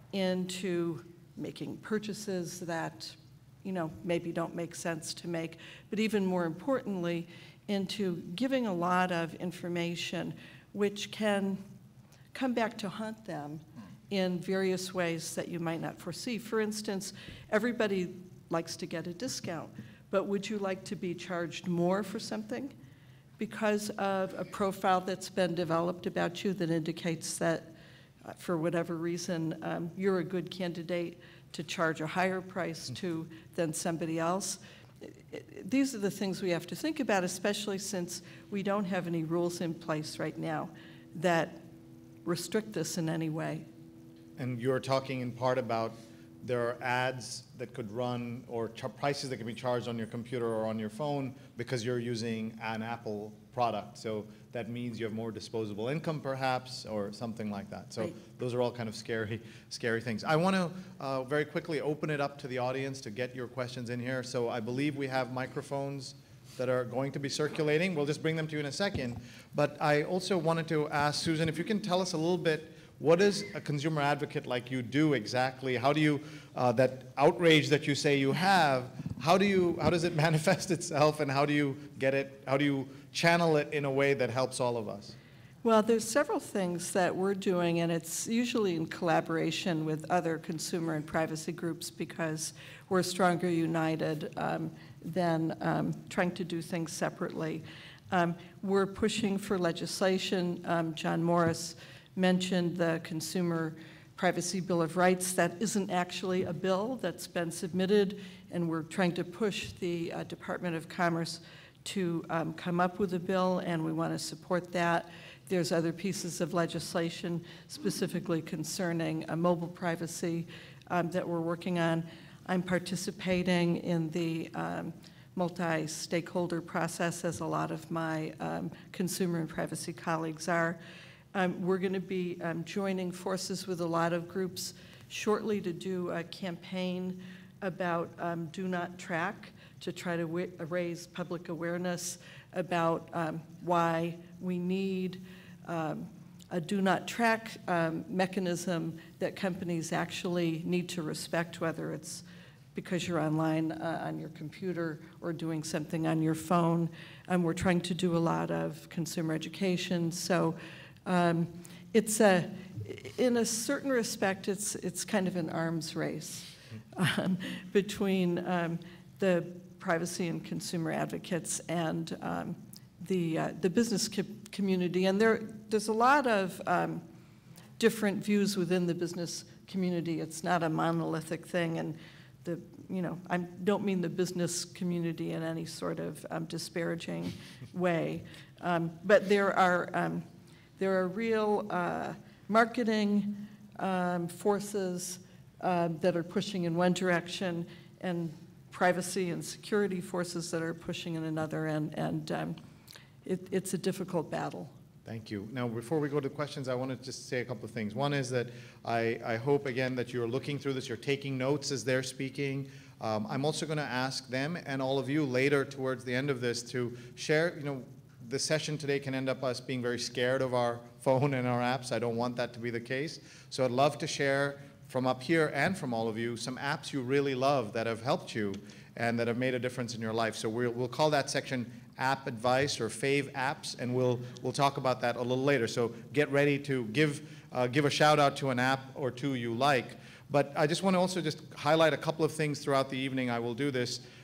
into making purchases that, you know, maybe don't make sense to make, but even more importantly, into giving a lot of information which can come back to haunt them in various ways that you might not foresee. For instance, everybody likes to get a discount, but would you like to be charged more for something because of a profile that's been developed about you that indicates that, uh, for whatever reason, um, you're a good candidate to charge a higher price to than somebody else? These are the things we have to think about, especially since we don't have any rules in place right now that restrict this in any way. And you're talking in part about there are ads that could run or ch prices that can be charged on your computer or on your phone because you're using an Apple product. So that means you have more disposable income perhaps or something like that. So right. Those are all kind of scary, scary things. I want to uh, very quickly open it up to the audience to get your questions in here. So I believe we have microphones that are going to be circulating. We'll just bring them to you in a second. But I also wanted to ask Susan, if you can tell us a little bit, what does a consumer advocate like you do exactly? How do you, uh, that outrage that you say you have, how do you, how does it manifest itself and how do you get it, how do you channel it in a way that helps all of us? Well, there's several things that we're doing, and it's usually in collaboration with other consumer and privacy groups because we're stronger united um, than um, trying to do things separately. Um, we're pushing for legislation. Um, John Morris mentioned the Consumer Privacy Bill of Rights. That isn't actually a bill that's been submitted, and we're trying to push the uh, Department of Commerce to um, come up with a bill, and we want to support that. There's other pieces of legislation specifically concerning uh, mobile privacy um, that we're working on. I'm participating in the um, multi-stakeholder process, as a lot of my um, consumer and privacy colleagues are. Um, we're going to be um, joining forces with a lot of groups shortly to do a campaign about um, do not track, to try to raise public awareness about um, why we need um, a do not track um, mechanism that companies actually need to respect, whether it's because you're online uh, on your computer or doing something on your phone. Um, we're trying to do a lot of consumer education. So um, it's a, in a certain respect, it's, it's kind of an arms race um, between um, the privacy and consumer advocates and um, the, uh, the business co community. And there, there's a lot of um, different views within the business community. It's not a monolithic thing. And the, you know, I don't mean the business community in any sort of um, disparaging way. Um, but there are, um, there are real uh, marketing um, forces uh, that are pushing in one direction and privacy and security forces that are pushing in another, and, and um, it, it's a difficult battle. Thank you. Now, before we go to questions, I want to just say a couple of things. One is that I, I hope, again, that you're looking through this, you're taking notes as they're speaking. Um, I'm also going to ask them and all of you later towards the end of this to share, you know, the session today can end up us being very scared of our phone and our apps. I don't want that to be the case. So I'd love to share from up here and from all of you some apps you really love that have helped you and that have made a difference in your life. So we'll, we'll call that section App Advice or Fave Apps, and we'll, we'll talk about that a little later. So get ready to give, uh, give a shout out to an app or two you like. But I just want to also just highlight a couple of things throughout the evening. I will do this.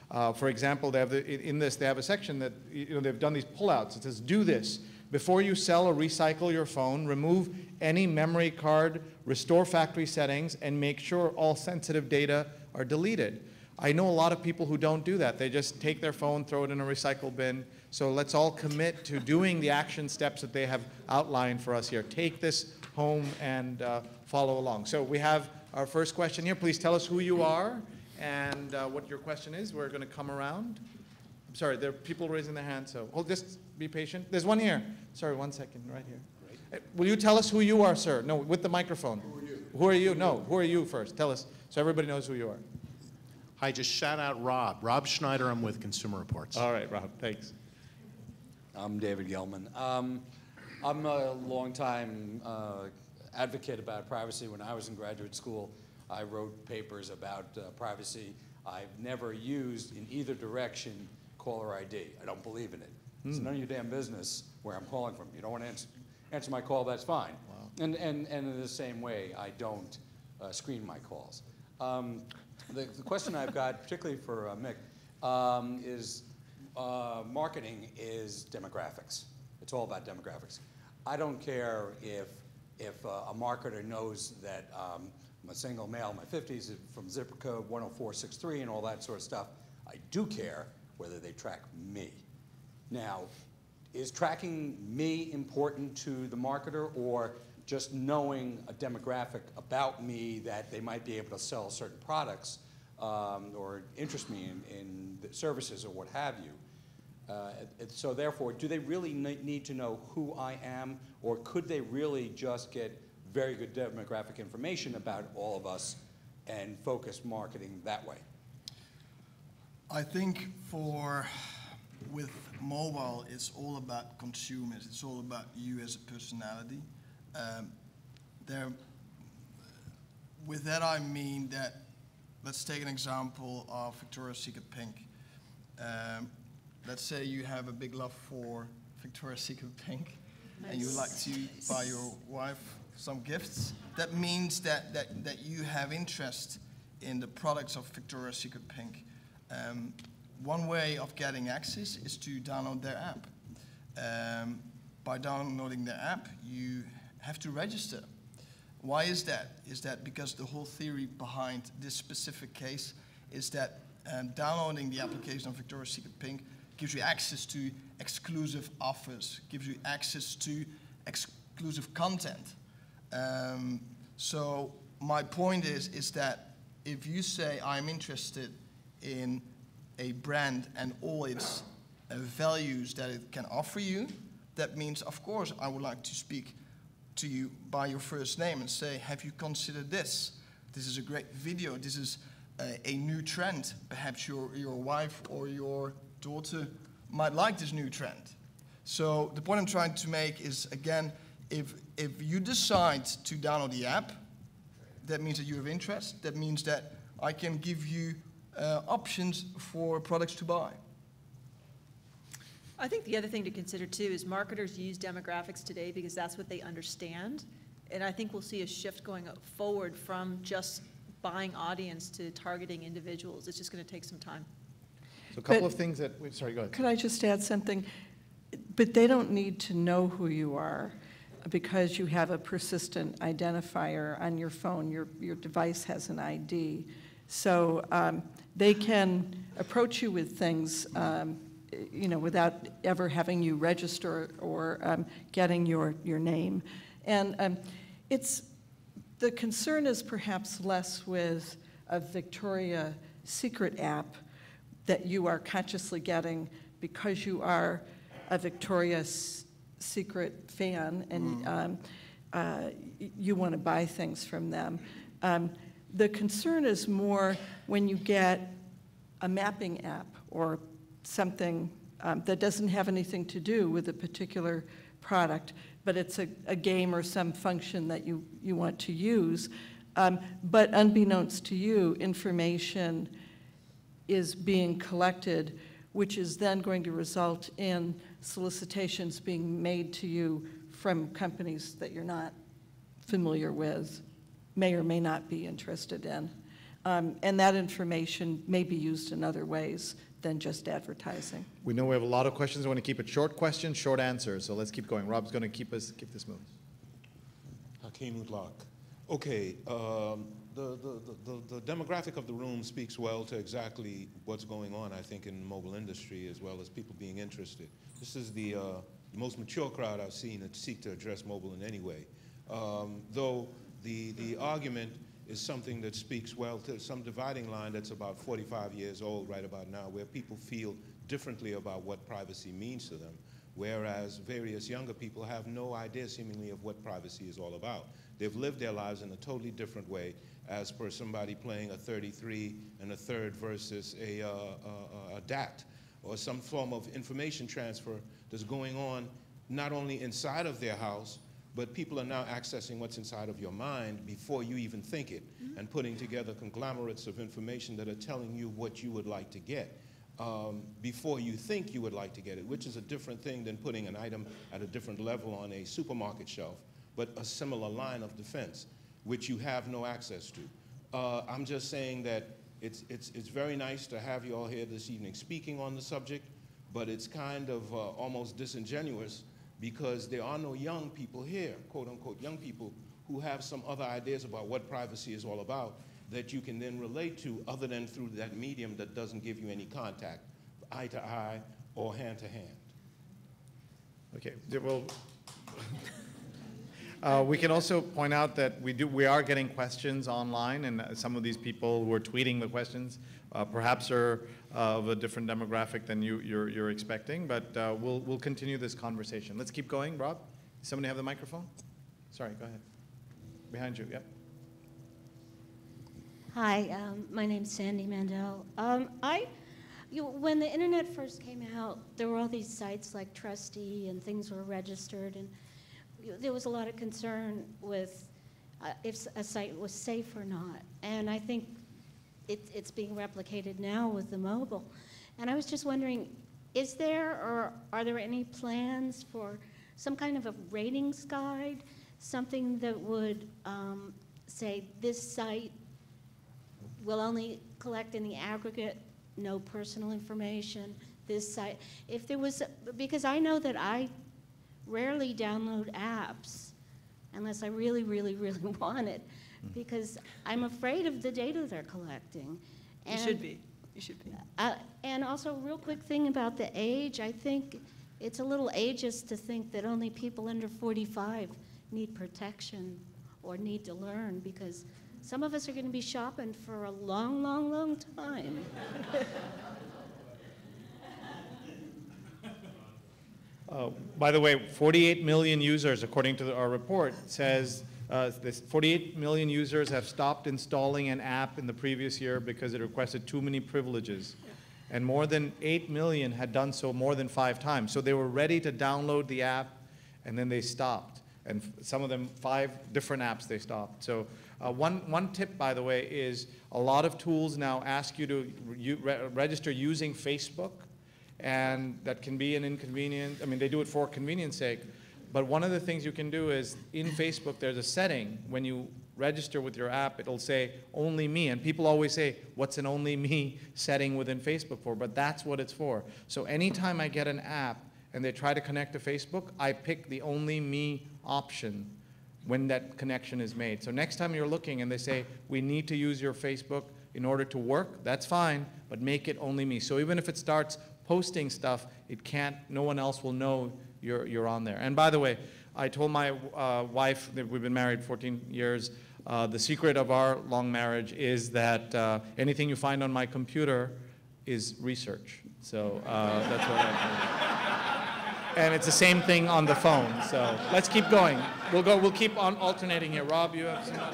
Uh, for example, they have the, in this, they have a section that, you know, they've done these pullouts. It says, do this. Before you sell or recycle your phone, remove any memory card, restore factory settings, and make sure all sensitive data are deleted. I know a lot of people who don't do that. They just take their phone, throw it in a recycle bin. So let's all commit to doing the action steps that they have outlined for us here. Take this home and uh, follow along. So we have our first question here. Please tell us who you are and uh, what your question is. We're going to come around. I'm sorry, there are people raising their hands, so hold, just be patient. There's one here. Sorry, one second, right here. Great. Will you tell us who you are, sir? No, with the microphone. Who are you? Who are you? No, who are you first? Tell us, so everybody knows who you are. Hi, just shout out Rob. Rob Schneider, I'm with Consumer Reports. All right, Rob, thanks. I'm David Gelman. Um, I'm a longtime uh, advocate about privacy. When I was in graduate school, I wrote papers about uh, privacy. I've never used, in either direction, caller I D. I don't believe in it. Mm. It's none of your damn business where I'm calling from. You don't want to answer, answer my call, that's fine. Wow. And, and, and in the same way, I don't uh, screen my calls. Um, the, the question I've got, particularly for uh, Mick, um, is uh, marketing is demographics. It's all about demographics. I don't care if, if uh, a marketer knows that um, I'm a single male in my fifties from zip code one oh four six three and all that sort of stuff. I do care whether they track me. Now, is tracking me important to the marketer, or just knowing a demographic about me that they might be able to sell certain products um, or interest me in, in the services or what have you? Uh, it, so therefore, do they really need to know who I am, or could they really just get very good demographic information about all of us and focus marketing that way? I think for, with mobile, it's all about consumers. It's all about you as a personality. Um, there, with that I mean that, let's take an example of Victoria's Secret Pink. Um, let's say you have a big love for Victoria's Secret Pink, nice. And you would like to buy your wife some gifts. That means that, that, that you have interest in the products of Victoria's Secret Pink. Um, one way of getting access is to download their app. Um, by downloading their app, you have to register. Why is that? Is that because the whole theory behind this specific case is that um, downloading the application of Victoria's Secret Pink gives you access to exclusive offers, gives you access to exclusive content. Um, so my point is, is that if you say I'm interested in a brand and all its uh, values that it can offer you, that means, of course, I would like to speak to you by your first name and say, have you considered this? This is a great video. This is a, a new trend. Perhaps your, your wife or your daughter might like this new trend. So the point I'm trying to make is, again, if, if you decide to download the app, that means that you have interest. That means that I can give you uh, options for products to buy. I think the other thing to consider too is marketers use demographics today because that's what they understand. And I think we'll see a shift going forward from just buying audience to targeting individuals. It's just going to take some time. So a couple But- of things that, wait, sorry, go ahead. Could I just add something? But they don't need to know who you are because you have a persistent identifier on your phone. Your, your device has an I D. So um, they can approach you with things um, you know, without ever having you register or um, getting your, your name. And um, it's, the concern is perhaps less with a Victoria's Secret app that you are consciously getting because you are a Victoria's Secret fan and um, uh, you want to buy things from them. Um, the concern is more when you get a mapping app or something um, that doesn't have anything to do with a particular product, but it's a, a game or some function that you, you want to use. Um, but unbeknownst to you, information is being collected, which is then going to result in solicitations being made to you from companies that you're not familiar with, may or may not be interested in. Um, and that information may be used in other ways than just advertising. We know we have a lot of questions. I want to keep it short questions, short answers. So let's keep going. Rob's going to keep us keep this moving. Hakeem Udlak. Okay, um, the, the, the, the demographic of the room speaks well to exactly what's going on, I think, in the mobile industry, as well as people being interested. This is the uh, most mature crowd I've seen that seek to address mobile in any way. Um, though the, the argument is something that speaks well to some dividing line that's about forty-five years old right about now, where people feel differently about what privacy means to them, whereas various younger people have no idea seemingly of what privacy is all about. They've lived their lives in a totally different way, as per somebody playing a thirty-three and a third versus a, uh, a, a D A T, or some form of information transfer that's going on not only inside of their house, but people are now accessing what's inside of your mind before you even think it, mm-hmm. and putting together conglomerates of information that are telling you what you would like to get um, before you think you would like to get it, which is a different thing than putting an item at a different level on a supermarket shelf, but a similar line of defense, which you have no access to. Uh, I'm just saying that it's, it's, it's very nice to have you all here this evening speaking on the subject, but it's kind of uh, almost disingenuous, because there are no young people here, quote unquote young people, who have some other ideas about what privacy is all about that you can then relate to, other than through that medium that doesn't give you any contact, eye to eye or hand to hand. Okay, well, uh, we can also point out that we do we are getting questions online, and some of these people who are tweeting the questions uh, perhaps are uh, of a different demographic than you, you're, you're expecting, but uh, we'll, we'll continue this conversation. Let's keep going. Rob, does somebody have the microphone? Sorry, go ahead. Behind you, yep. Hi, um, my name's Sandy Mandel. Um, I, you, when the internet first came out, there were all these sites like Trustee, and things were registered, and you, there was a lot of concern with uh, if a site was safe or not. And I think it, it's being replicated now with the mobile. And I was just wondering, is there or are there any plans for some kind of a ratings guide, something that would um, say this site will only collect in the aggregate, no personal information, this site. If there was, because I know that I rarely download apps unless I really, really, really want it, because I'm afraid of the data they're collecting. And, you should be, you should be. Uh, and also, real quick thing about the age, I think it's a little ageist to think that only people under forty-five need protection or need to learn, because some of us are going to be shopping for a long, long, long time. Uh, by the way, forty-eight million users, according to the, our report, says uh, this forty-eight million users have stopped installing an app in the previous year because it requested too many privileges. And more than eight million had done so more than five times. So they were ready to download the app, and then they stopped. And some of them, five different apps they stopped. So uh, one, one tip, by the way, is a lot of tools now ask you to re re register using Facebook, and that can be an inconvenience. I mean, they do it for convenience sake. But one of the things you can do is, in Facebook, there's a setting. When you register with your app, it'll say, only me. And people always say, what's an only me setting within Facebook for? But that's what it's for. So anytime I get an app and they try to connect to Facebook, I pick the only me option when that connection is made. So next time you're looking and they say, we need to use your Facebook in order to work, that's fine, but make it only me. So even if it starts posting stuff, it can't, no one else will know you're, you're on there. And by the way, I told my uh, wife that we've been married fourteen years, uh, the secret of our long marriage is that uh, anything you find on my computer is research. So uh, that's what I do. And it's the same thing on the phone. So let's keep going. We'll go. We'll keep on alternating here. Rob, you have some.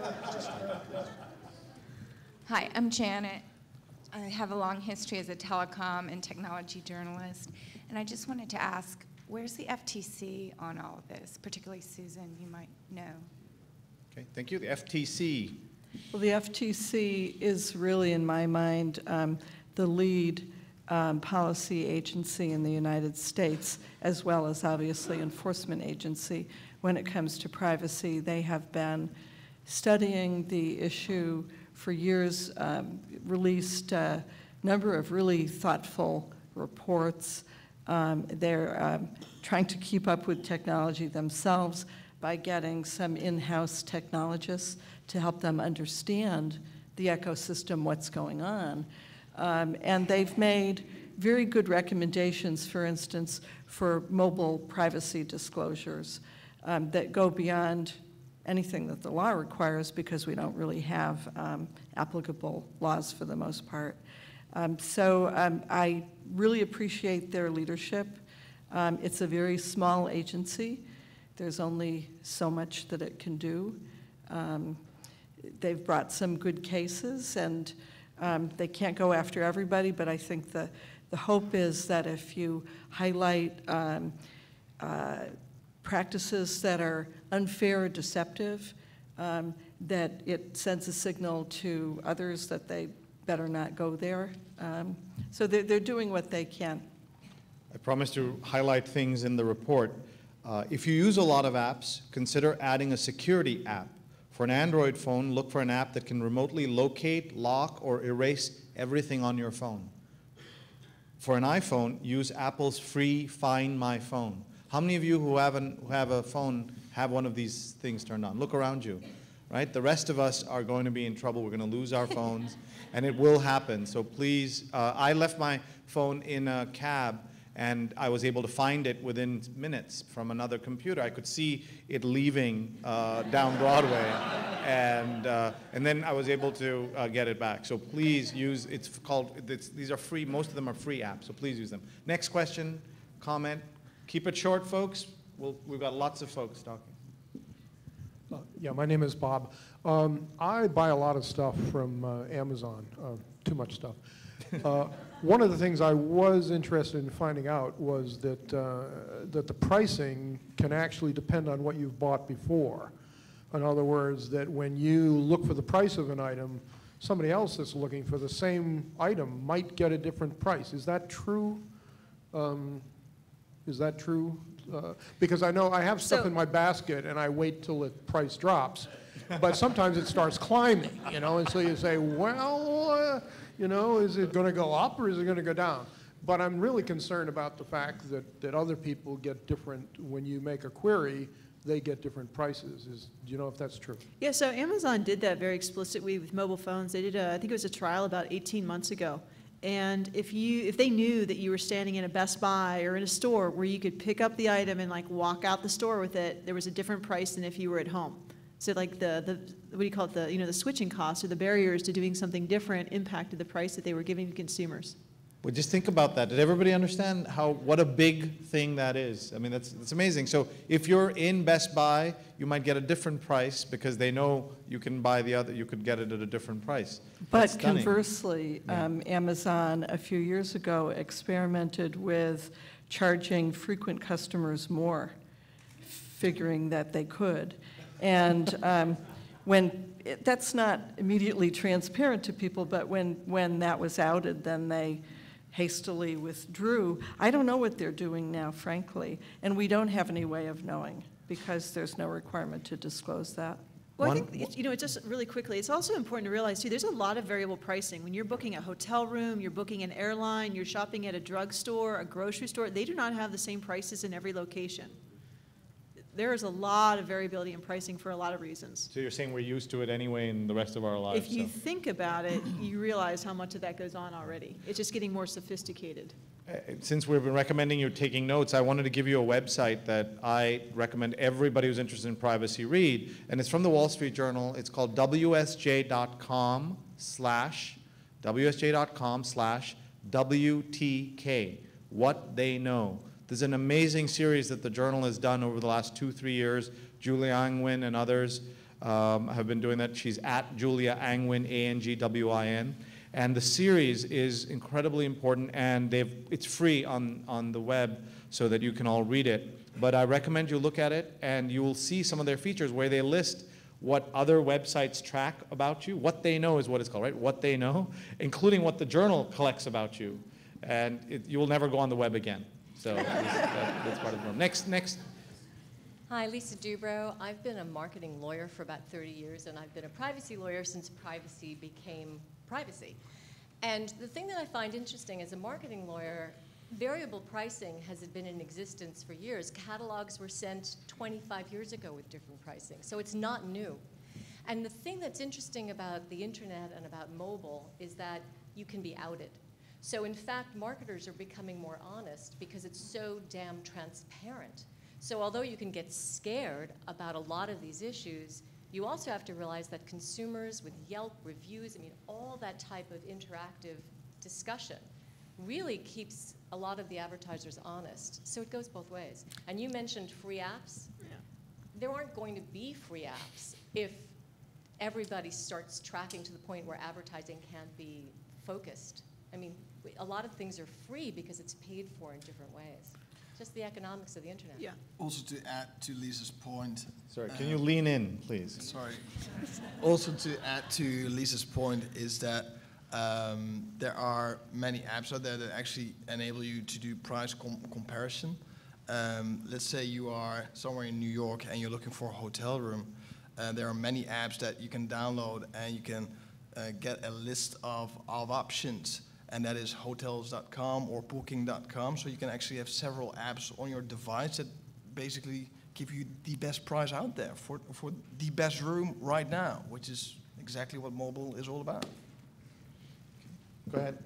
Hi, I'm Janet. I have a long history as a telecom and technology journalist, and I just wanted to ask, where's the F T C on all of this? Particularly Susan, you might know. Okay, thank you. The F T C. Well, the F T C is really, in my mind, um, the lead um, policy agency in the United States, as well as obviously enforcement agency when it comes to privacy. They have been studying the issue for years um, released a number of really thoughtful reports. Um, they're um, trying to keep up with technology themselves by getting some in-house technologists to help them understand the ecosystem, what's going on. Um, and they've made very good recommendations, for instance, for mobile privacy disclosures um, that go beyond anything that the law requires, because we don't really have um, applicable laws for the most part. Um, so um, I really appreciate their leadership. Um, it's a very small agency. There's only so much that it can do. Um, they've brought some good cases, and um, they can't go after everybody, but I think the, the hope is that if you highlight um, uh, practices that are unfair or deceptive, um, that it sends a signal to others that they better not go there. Um, so they're, they're doing what they can. I promise to highlight things in the report. Uh, if you use a lot of apps, consider adding a security app. For an Android phone, look for an app that can remotely locate, lock, or erase everything on your phone. For an iPhone, use Apple's free Find My Phone. How many of you who have, an, who have a phone have one of these things turned on? Look around you, right? The rest of us are going to be in trouble. We're going to lose our phones, and it will happen. So please, uh, I left my phone in a cab, and I was able to find it within minutes from another computer. I could see it leaving uh, down Broadway, and, uh, and then I was able to uh, get it back. So please use, it's called, it's, these are free, most of them are free apps, so please use them. Next question, comment. Keep it short, folks. We'll, we've got lots of folks talking. Uh, yeah, my name is Bob. Um, I buy a lot of stuff from uh, Amazon, uh, too much stuff. Uh, one of the things I was interested in finding out was that, uh, that the pricing can actually depend on what you've bought before. In other words, that when you look for the price of an item, somebody else that's looking for the same item might get a different price. Is that true? Um, Is that true? Uh, because I know I have stuff So, in my basket and I wait till the price drops, but sometimes it starts climbing, you know, and so you say, well, uh, you know, is it going to go up or is it going to go down? But I'm really concerned about the fact that, that other people get different, when you make a query, they get different prices. Is, do you know if that's true? Yeah, so Amazon did that very explicitly with mobile phones. They did, a, I think it was a trial about eighteen months ago. And if you, if they knew that you were standing in a Best Buy or in a store where you could pick up the item and like walk out the store with it, there was a different price than if you were at home. So like the, the what do you call it, the, you know, the switching costs or the barriers to doing something different impacted the price that they were giving to consumers. Well, just think about that. Did everybody understand how, what a big thing that is? I mean, that's, that's amazing. So if you're in Best Buy, you might get a different price because they know you can buy the other, you could get it at a different price. But That's stunning. conversely, Yeah. um, Amazon a few years ago experimented with charging frequent customers more, figuring that they could. And um, when it, that's not immediately transparent to people, but when, when that was outed, then they hastily withdrew. I don't know what they're doing now, frankly, and we don't have any way of knowing because there's no requirement to disclose that. Well, One- I think, it's, you know, it just really quickly, it's also important to realize, too, there's a lot of variable pricing. When you're booking a hotel room, you're booking an airline, you're shopping at a drugstore, a grocery store, they do not have the same prices in every location. There is a lot of variability in pricing for a lot of reasons. So you're saying we're used to it anyway in the rest of our lives? If you so. think about it, you realize how much of that goes on already. It's just getting more sophisticated. Uh, Since we've been recommending you taking notes, I wanted to give you a website that I recommend everybody who's interested in privacy read, and it's from the Wall Street Journal. It's called W S J dot com slash W S J dot com slash W T K, What They Know. There's an amazing series that the Journal has done over the last two, three years. Julia Angwin and others um, have been doing that. She's at Julia Angwin, A N G W I N. And the series is incredibly important, and they've, it's free on, on the web so that you can all read it. But I recommend you look at it, and you will see some of their features where they list what other websites track about you. What They Know is what it's called, right? What They Know, including what the Journal collects about you. And it, you will never go on the web again. So that, that's part of the problem. Next, next. Hi, Lisa Dubrow. I've been a marketing lawyer for about thirty years, and I've been a privacy lawyer since privacy became privacy. And the thing that I find interesting as a marketing lawyer, variable pricing has been in existence for years. Catalogs were sent twenty-five years ago with different pricing, so it's not new. And the thing that's interesting about the internet and about mobile is that you can be outed. So in fact, marketers are becoming more honest because it's so damn transparent. So although you can get scared about a lot of these issues, you also have to realize that consumers with Yelp reviews, I mean, all that type of interactive discussion really keeps a lot of the advertisers honest. So it goes both ways. And you mentioned free apps. Yeah. There aren't going to be free apps if everybody starts tracking to the point where advertising can't be focused. I mean, a lot of things are free because it's paid for in different ways. Just the economics of the internet. Yeah. Also to add to Lisa's point. Sorry, can uh, you lean in, please? Sorry. Also to add to Lisa's point is that um, there are many apps out there that actually enable you to do price com comparison. Um, let's say you are somewhere in New York and you're looking for a hotel room. Uh, there are many apps that you can download and you can uh, get a list of, of options. And that is hotels dot com or booking dot com. So you can actually have several apps on your device that basically give you the best price out there for, for the best room right now, which is exactly what mobile is all about. Go ahead.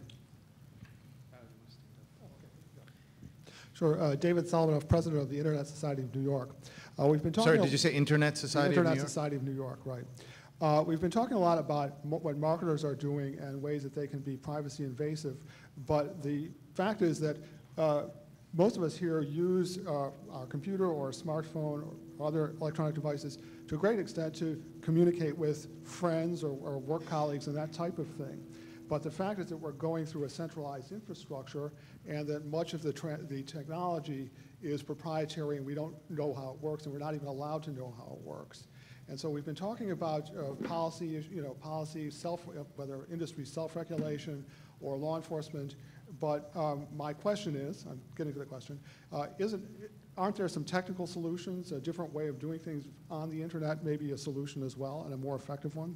Sure. Uh, David Solomon, President of the Internet Society of New York. Uh, we've been talking. Sorry, did you say Internet Society the of New Internet York? Society of New York, right. Uh, we've been talking a lot about mo what marketers are doing and ways that they can be privacy invasive, but the fact is that uh, most of us here use uh, our computer or a smartphone or other electronic devices to a great extent to communicate with friends or, or work colleagues and that type of thing. But the fact is that we're going through a centralized infrastructure and that much of the, tra the technology is proprietary and we don't know how it works and we're not even allowed to know how it works. And so we've been talking about uh, policy, you know, policy, self, whether industry self-regulation or law enforcement. But um, my question is, I'm getting to the question, uh, isn't, aren't there some technical solutions, a different way of doing things on the internet, maybe a solution as well, and a more effective one?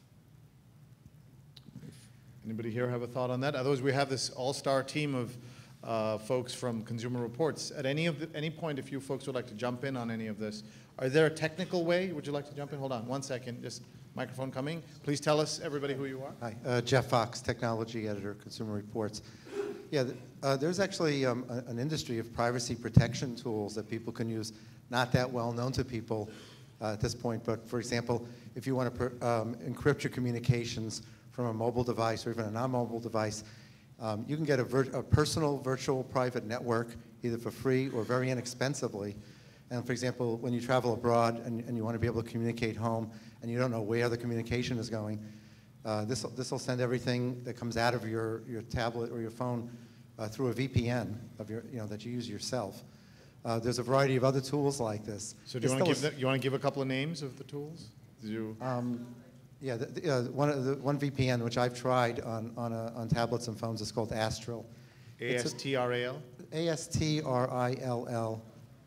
Anybody here have a thought on that? Otherwise, we have this all-star team of uh, folks from Consumer Reports. At any of the, any point, if you folks would like to jump in on any of this, are there a technical way? Would you like to jump in? Hold on one second. Just microphone coming. Please tell us, everybody, who you are. Hi, uh, Jeff Fox, Technology Editor, Consumer Reports. Yeah, uh, there's actually um, a, an industry of privacy protection tools that people can use, not that well known to people uh, at this point, but for example, if you want to um, encrypt your communications from a mobile device or even a non-mobile device, um, you can get a, vir a personal virtual private network either for free or very inexpensively. And for example, when you travel abroad and, and you want to be able to communicate home and you don't know where the communication is going, uh, this will send everything that comes out of your, your tablet or your phone uh, through a V P N of your, you know, that you use yourself. Uh, there's a variety of other tools like this. So do you want to give the, you want to give a couple of names of the tools? Did you? Um, yeah, the, the, uh, one of the one V P N which I've tried on on, a, on tablets and phones is called Astral. A S T R A L. A S T R I L L.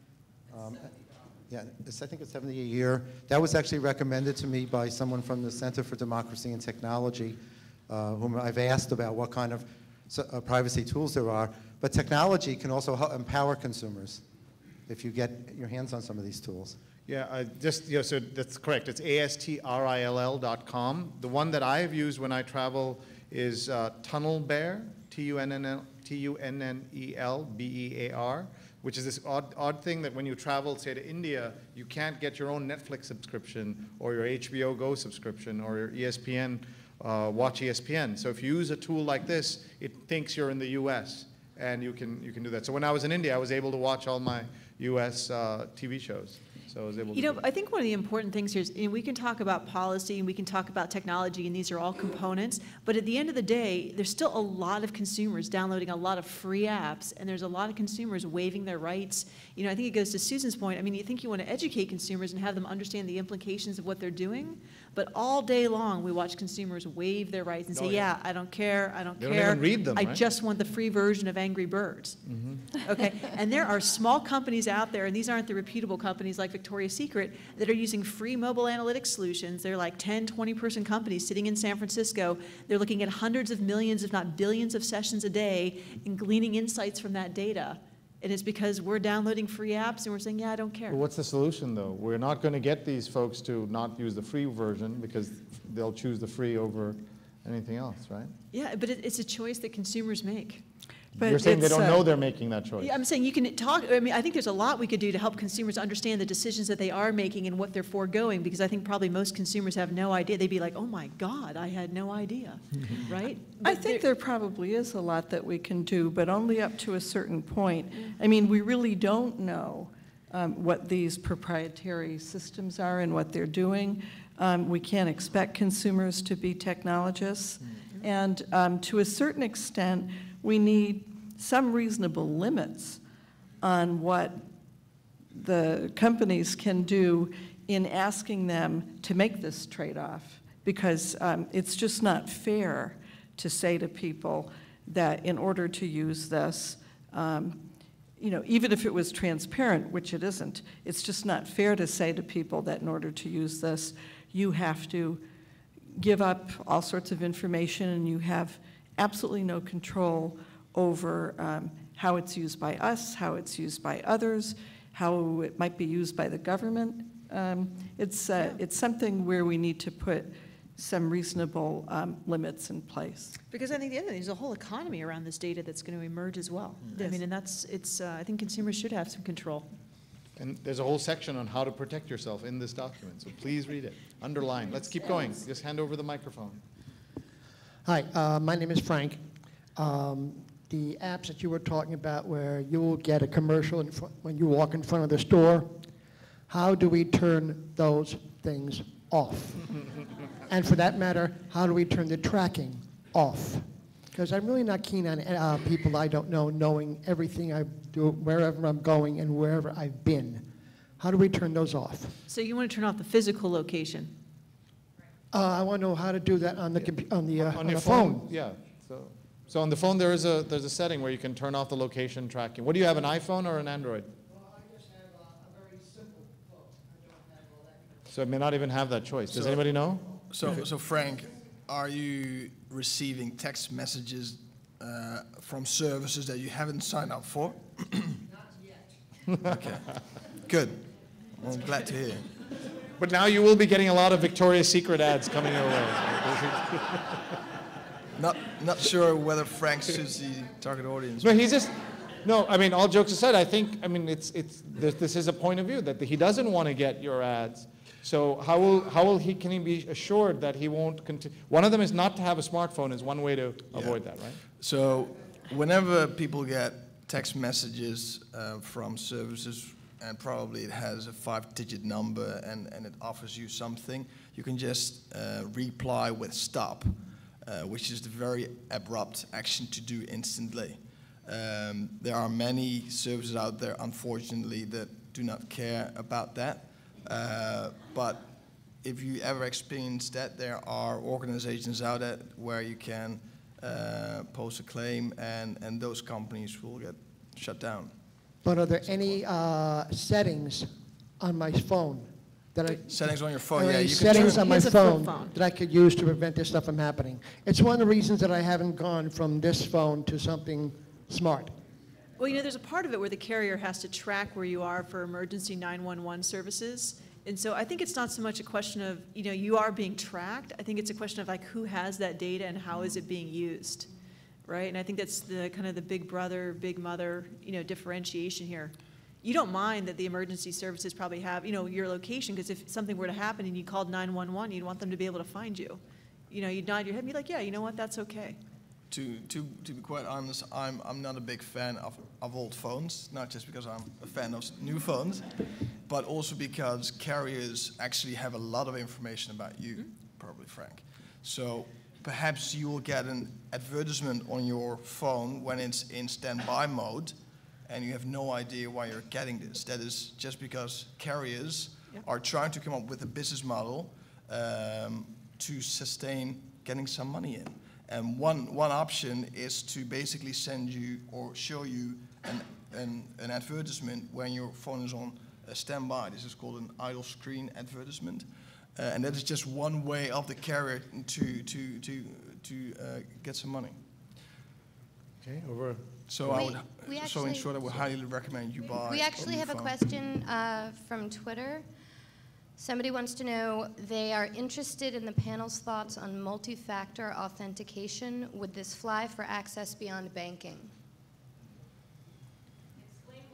Um, yeah, it's, I think it's seventy a year. That was actually recommended to me by someone from the Center for Democracy and Technology, uh, whom I've asked about what kind of uh, privacy tools there are. But technology can also help empower consumers if you get your hands on some of these tools. Yeah, I just, yeah, so that's correct. It's A S T R I L L dot com. The one that I have used when I travel is uh, Tunnel Bear, T U N N L, T U N N E L B E A R, which is this odd, odd thing that when you travel, say, to India, you can't get your own Netflix subscription or your H B O Go subscription or your E S P N, uh, watch E S P N. So if you use a tool like this, it thinks you're in the U S and you can, you can do that. So when I was in India, I was able to watch all my U S uh, T V shows. So I was able you to know, I think one of the important things here is, you know, we can talk about policy and we can talk about technology, and these are all components, but at the end of the day, there's still a lot of consumers downloading a lot of free apps, and there's a lot of consumers waiving their rights. You know, I think it goes to Susan's point. I mean, you think you want to educate consumers and have them understand the implications of what they're doing, but all day long we watch consumers waive their rights and say, Oh, yeah. yeah, I don't care, I don't They care. don't even read them, I right? just want the free version of Angry Birds. Mm-hmm. Okay, and there are small companies out there, and these aren't the reputable companies like the Victoria's Secret, that are using free mobile analytics solutions. They're like ten, twenty person companies sitting in San Francisco. They're looking at hundreds of millions, if not billions of sessions a day and gleaning insights from that data. And it's because we're downloading free apps and we're saying, yeah, I don't care. Well, what's the solution, though? We're not going to get these folks to not use the free version because they'll choose the free over anything else, right? Yeah, but it, it's a choice that consumers make. But You're saying they it's, don't uh, know they're making that choice. Yeah, I'm saying you can talk, I mean, I think there's a lot we could do to help consumers understand the decisions that they are making and what they're foregoing, because I think probably most consumers have no idea. They'd be like, oh my God, I had no idea, right? I think there probably is a lot that we can do, but only up to a certain point. I mean, we really don't know um, what these proprietary systems are and what they're doing. Um, we can't expect consumers to be technologists. Mm-hmm. And um, to a certain extent, we need some reasonable limits on what the companies can do in asking them to make this trade-off, because um, it's just not fair to say to people that in order to use this, um, you know, even if it was transparent, which it isn't, it's just not fair to say to people that in order to use this, you have to give up all sorts of information and you have absolutely no control over um, how it's used by us, how it's used by others, how it might be used by the government. Um, it's, uh, it's something where we need to put some reasonable um, limits in place. Because I think the other thing, there's a whole economy around this data that's going to emerge as well. I mean, and that's, it's, uh, I think consumers should have some control. And there's a whole section on how to protect yourself in this document, so please read it. Underline. Let's keep going. Just hand over the microphone. Hi, uh, my name is Frank. Um, the apps that you were talking about where you'll get a commercial in front, when you walk in front of the store, how do we turn those things off? And for that matter, how do we turn the tracking off? Because I'm really not keen on uh, people I don't know knowing everything I do, wherever I'm going and wherever I've been. How do we turn those off? So you want to turn off the physical location? Uh, I want to know how to do that on the compu on the uh, on, on your the phone. phone. Yeah. So, so on the phone there is a there's a setting where you can turn off the location tracking. What do you have, an iPhone or an Android? Well, I just have a, a very simple phone. I don't have all that. So it may not even have that choice. Does So- anybody know? So, so Frank, are you receiving text messages uh, from services that you haven't signed up for? Not yet. Okay, good. Well, I'm glad to hear. But now you will be getting a lot of Victoria's Secret ads coming your way. Not, not sure whether Frank suits the target audience. No, he's just, no, I mean, all jokes aside, I think, I mean, it's, it's, this, this is a point of view that he doesn't want to get your ads. So how will, how will he, can he be assured that he won't continue? One of them is not to have a smartphone is one way to Yeah. avoid that, right? So whenever people get text messages uh, from services, and probably it has a five-digit number and, and it offers you something, you can just uh, reply with stop, uh, which is the very abrupt action to do instantly. Um, there are many services out there, unfortunately, that do not care about that. Uh, but if you ever experience that, there are organizations out there where you can uh, post a claim and, and those companies will get shut down. But are there any uh, settings on my phone that I Settings on your phone, are yeah. any You can settings turn- on my He has a flip phone, phone. that I could use to prevent this stuff from happening? It's one of the reasons that I haven't gone from this phone to something smart. Well, you know, there's a part of it where the carrier has to track where you are for emergency nine one one services. And so I think it's not so much a question of, you know, you are being tracked. I think it's a question of like who has that data and how is it being used, right? And I think that's the kind of the big brother, big mother, you know, differentiation here. You don't mind that the emergency services probably have, you know, your location, because if something were to happen and you called nine one one, you'd want them to be able to find you. You know, you'd nod your head and be like, yeah, you know what, that's okay. To, to, to be quite honest, I'm, I'm not a big fan of, of old phones, not just because I'm a fan of new phones, but also because carriers actually have a lot of information about you, mm-hmm. probably Frank. So perhaps you will get an advertisement on your phone when it's in standby mode, and you have no idea why you're getting this. That is just because carriers yep. are trying to come up with a business model um, to sustain getting some money in. And one, one option is to basically send you or show you an, an, an advertisement when your phone is on uh, stand by. This is called an idle screen advertisement. Uh, and that is just one way of the carrier to, to, to, to uh, get some money. Okay, over. So we, I would, we so actually, in short, I would highly recommend you buy. We actually a have a phone. question uh, from Twitter. Somebody wants to know, they are interested in the panel's thoughts on multi-factor authentication. Would this fly for access beyond banking? Explain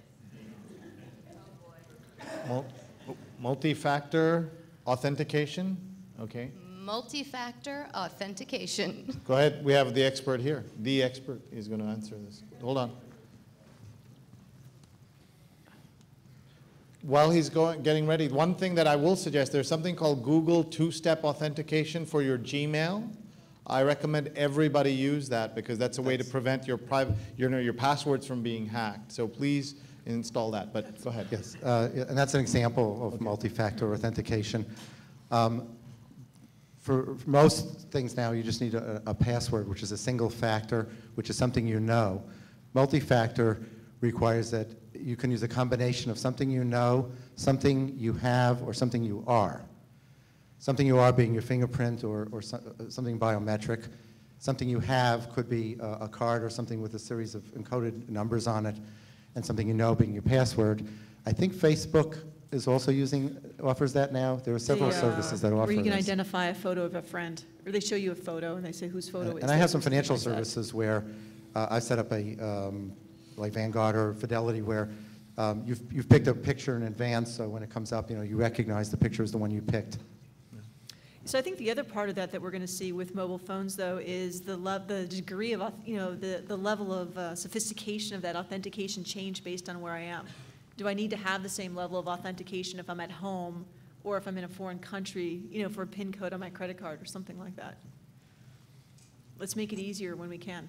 what it is. Multi-factor authentication, okay. Multi-factor authentication. Go ahead, we have the expert here. The expert is going to answer this. Hold on. While he's going, getting ready, one thing that I will suggest, there's something called Google two-step authentication for your Gmail. I recommend everybody use that because that's a way to prevent your private, your, your passwords from being hacked. So please install that, but go ahead. Yes, uh, and that's an example of okay. multi-factor authentication. Um, for, for most things now, you just need a, a password, which is a single factor, which is something you know. Multi-factor requires that you can use a combination of something you know, something you have, or something you are. Something you are being your fingerprint or, or so, uh, something biometric. Something you have could be a, a card or something with a series of encoded numbers on it, and something you know being your password. I think Facebook is also using, offers that now. There are several the, uh, services that offer where you can this. identify a photo of a friend, or they show you a photo and they say whose photo and, it is. And I have some financial like services where uh, I set up a, um, like Vanguard or Fidelity, where um, you've, you've picked a picture in advance, so when it comes up, you know, you recognize the picture as the one you picked. So I think the other part of that that we're going to see with mobile phones, though, is the love, the degree of, you know, the, the level of uh, sophistication of that authentication change based on where I am. Do I need to have the same level of authentication if I'm at home or if I'm in a foreign country, you know, for a PIN code on my credit card or something like that? Let's make it easier when we can.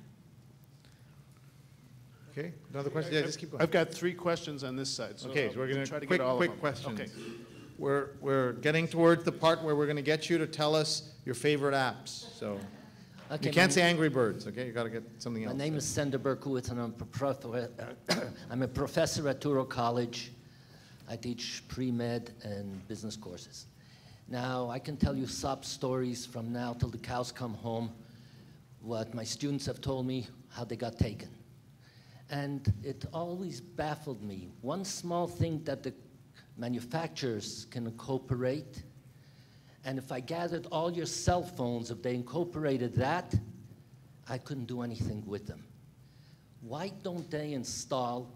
Okay, another question? Yeah, just keep going. I've got three questions on this side. So okay, I'll so we're going to try to quick, get all quick of them. questions. Okay. We're, we're getting towards the part where we're going to get you to tell us your favorite apps. So Okay, you can't my- say Angry Birds, okay? You got to get something else. My name is Sender Berkowitz, and I'm a, prof- I'm a professor at Touro College. I teach pre-med and business courses. Now, I can tell you sob stories from now till the cows come home, what my students have told me, how they got taken. And it always baffled me. One small thing that the manufacturers can incorporate, and if I gathered all your cell phones, if they incorporated that, I couldn't do anything with them. Why don't they install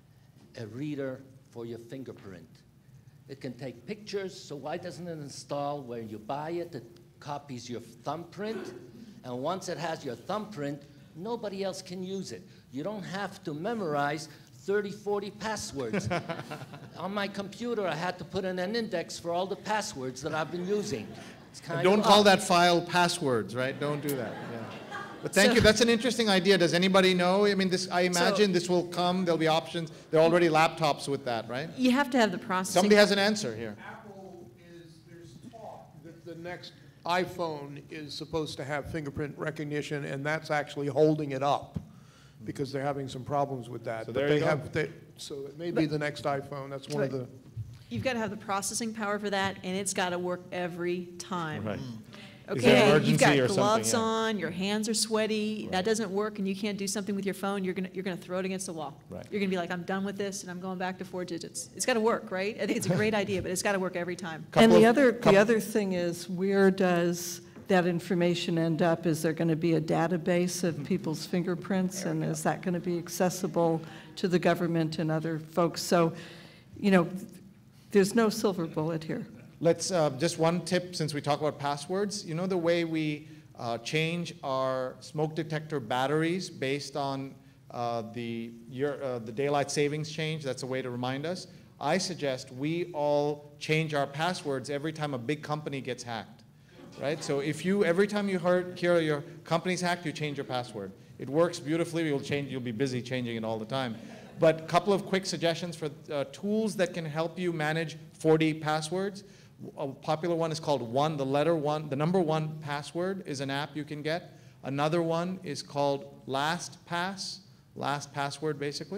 a reader for your fingerprint? It can take pictures, so why doesn't it install where you buy it, it copies your thumbprint, and once it has your thumbprint, nobody else can use it. You don't have to memorize thirty, forty passwords. On my computer, I had to put in an index for all the passwords that I've been using. It's kind Don't of call odd. that file passwords, right? Don't do that. Yeah. But thank So- you. That's an interesting idea. Does anybody know? I mean, this. I imagine So- this will come. There'll be options. There are already laptops with that, right? You have to have the processing. Somebody has an answer here. Apple is, there's talk that the next iPhone is supposed to have fingerprint recognition, and that's actually holding it up because they're having some problems with that. So But there they you go. have, they, so it may be the next iPhone. That's one of the. You've got to have the processing power for that, and it's got to work every time. Right. Is there Okay, emergency you've got or something? gloves Yeah. on, your hands are sweaty, that doesn't work, and you can't do something with your phone, you're gonna, you're gonna throw it against the wall. Right. You're gonna be like, I'm done with this, and I'm going back to four digits. It's gotta work, right? I think it's a great idea, but it's gotta work every time. And Couple the of- other, couple- the other thing is, where does that information end up? Is there going to be a database of people's fingerprints, and is that going to be accessible to the government and other folks? So, you know, there's no silver bullet here. Let's, uh, just one tip since we talk about passwords. You know the way we uh, change our smoke detector batteries based on uh, the, year, uh, the daylight savings change? That's a way to remind us. I suggest we all change our passwords every time a big company gets hacked, right? So if you, every time you heard, hear your company's hacked, you change your password. It works beautifully. You'll change, you'll be busy changing it all the time. But a couple of quick suggestions for uh, tools that can help you manage forty passwords. A popular one is called One, the letter one, the number one password is an app you can get. Another one is called LastPass, last password basically.